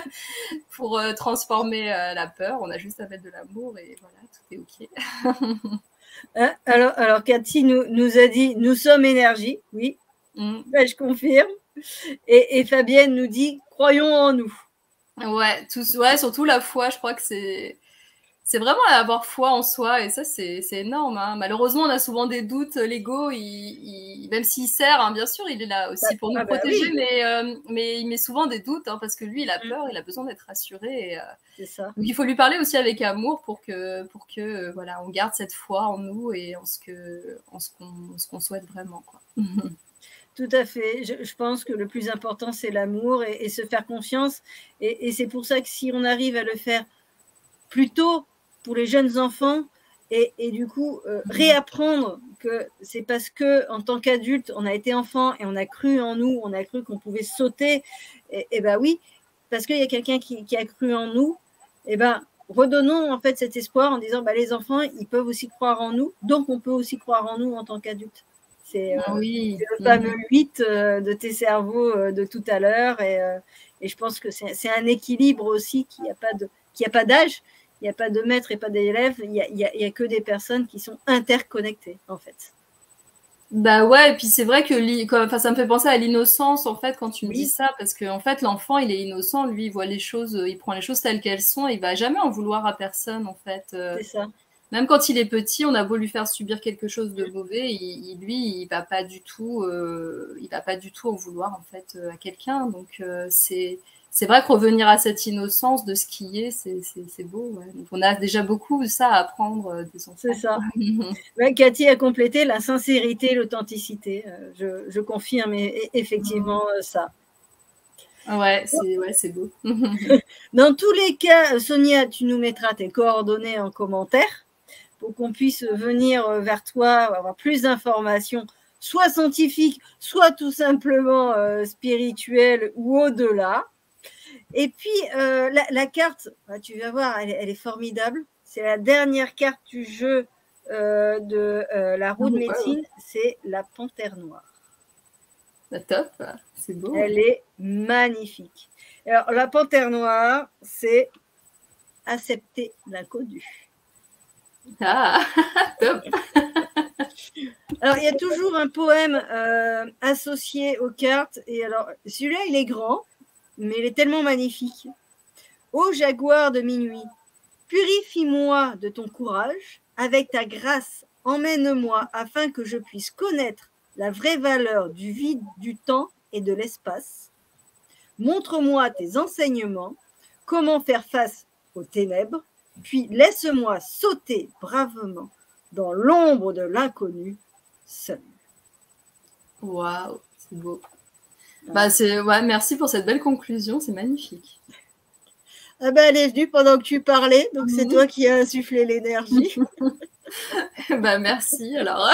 pour euh, transformer euh, la peur, on a juste à mettre de l'amour et voilà, tout est ok. hein, alors, alors Cathy nous, nous a dit, nous sommes énergie, oui, mm. ben, je confirme. Et, et Fabienne nous dit, croyons en nous. Ouais, tout, ouais, surtout la foi, je crois que c'est, c'est vraiment avoir foi en soi, et ça, c'est, c'est énorme. Hein. Malheureusement, on a souvent des doutes. L'ego, il, il, même s'il sert, hein, bien sûr, il est là aussi bah, pour nous ah protéger, bah oui. mais, euh, mais il met souvent des doutes, hein, parce que lui, il a peur, mmh. il a besoin d'être rassuré. Et, euh, c'est ça. Donc, il faut lui parler aussi avec amour pour que, pour que euh, voilà, on garde cette foi en nous et en ce, que, en ce, qu'on, ce qu'on souhaite vraiment, quoi. Tout à fait. Je, je pense que le plus important, c'est l'amour et, et se faire confiance. Et, et c'est pour ça que si on arrive à le faire plus tôt pour les jeunes enfants et, et du coup euh, réapprendre que c'est parce que en tant qu'adulte, on a été enfant et on a cru en nous, on a cru qu'on pouvait sauter. Et, et ben oui, parce qu'il y a quelqu'un qui, qui a cru en nous, et ben redonnons en fait cet espoir en disant bah, les enfants, ils peuvent aussi croire en nous, donc on peut aussi croire en nous en tant qu'adulte. C'est, euh, oui. c'est le fameux huit euh, de tes cerveaux euh, de tout à l'heure. Et, euh, et je pense que c'est, c'est un équilibre aussi qu'il n'y a pas de, qu'il n'y a pas d'âge, il n'y a pas de maître et pas d'élève, il n'y a, il y a, il y a que des personnes qui sont interconnectées, en fait. Bah ouais, et puis c'est vrai que comme, enfin, ça me fait penser à l'innocence, en fait, quand tu me oui. dis ça, parce que en fait, l'enfant, il est innocent, lui, il voit les choses, il prend les choses telles qu'elles sont, il va jamais en vouloir à personne, en fait. C'est ça. Même quand il est petit, on a beau lui faire subir quelque chose de mauvais, il, il, lui, il va pas du tout, euh, il va pas du tout en vouloir en fait à quelqu'un. Donc euh, c'est, c'est vrai que revenir à cette innocence de ce qui est, c'est, c'est, c'est beau. Ouais. Donc on a déjà beaucoup ça à apprendre des enfants. C'est ça. Ouais, Cathy a complété la sincérité, l'authenticité. Euh, je, je confirme effectivement mmh. ça. Ouais, c'est, ouais, c'est beau. Dans tous les cas, Sonia, tu nous mettras tes coordonnées en commentaire pour qu'on puisse venir vers toi, avoir plus d'informations, soit scientifiques, soit tout simplement euh, spirituelles ou au-delà. Et puis, euh, la, la carte, bah, tu vas voir, elle, elle est formidable. C'est la dernière carte du jeu euh, de euh, la roue de médecine, c'est la panthère noire. La top, c'est beau. Elle est magnifique. Alors, la panthère noire, c'est accepter l'inconnu. Ah, top. Alors, il y a toujours un poème euh, associé aux cartes. Et alors, celui-là, il est grand, mais il est tellement magnifique. Ô jaguar de minuit, purifie-moi de ton courage. Avec ta grâce, emmène-moi afin que je puisse connaître la vraie valeur du vide, du temps et de l'espace. Montre-moi tes enseignements, comment faire face aux ténèbres, puis laisse-moi sauter bravement dans l'ombre de l'inconnu seul. Waouh, c'est beau. Ouais. Bah c'est, ouais, merci pour cette belle conclusion, c'est magnifique. Ah ben, elle est venue pendant que tu parlais, donc mmh. c'est toi qui as insufflé l'énergie. Bah merci alors.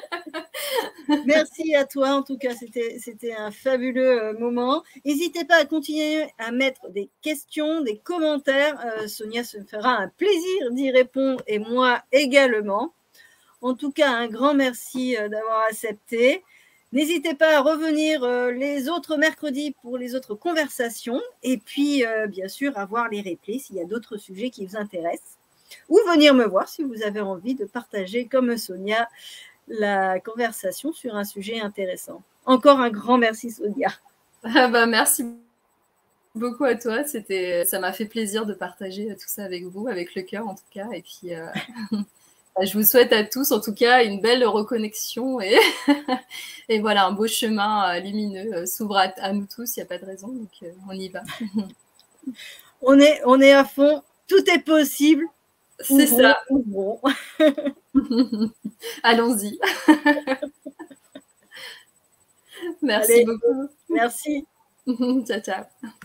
Merci à toi, en tout cas, c'était, c'était un fabuleux moment. N'hésitez pas à continuer à mettre des questions, des commentaires. Euh, Sonia se fera un plaisir d'y répondre et moi également. En tout cas, un grand merci d'avoir accepté. N'hésitez pas à revenir euh, les autres mercredis pour les autres conversations et puis, euh, bien sûr, à voir les replays s'il y a d'autres sujets qui vous intéressent ou venir me voir si vous avez envie de partager, comme Sonia, la conversation sur un sujet intéressant. Encore un grand merci, Sonia. Ah bah, merci beaucoup à toi. C'était, ça m'a fait plaisir de partager tout ça avec vous, avec le cœur en tout cas. Et puis, euh, je vous souhaite à tous, en tout cas, une belle reconnexion et, et voilà, un beau chemin lumineux s'ouvre à, à nous tous. Il n'y a pas de raison, donc euh, on y va. on est, on est à fond. Tout est possible. C'est ça. Ouvrons. Allons-y. Merci Allez, beaucoup. Merci. Ciao, ciao.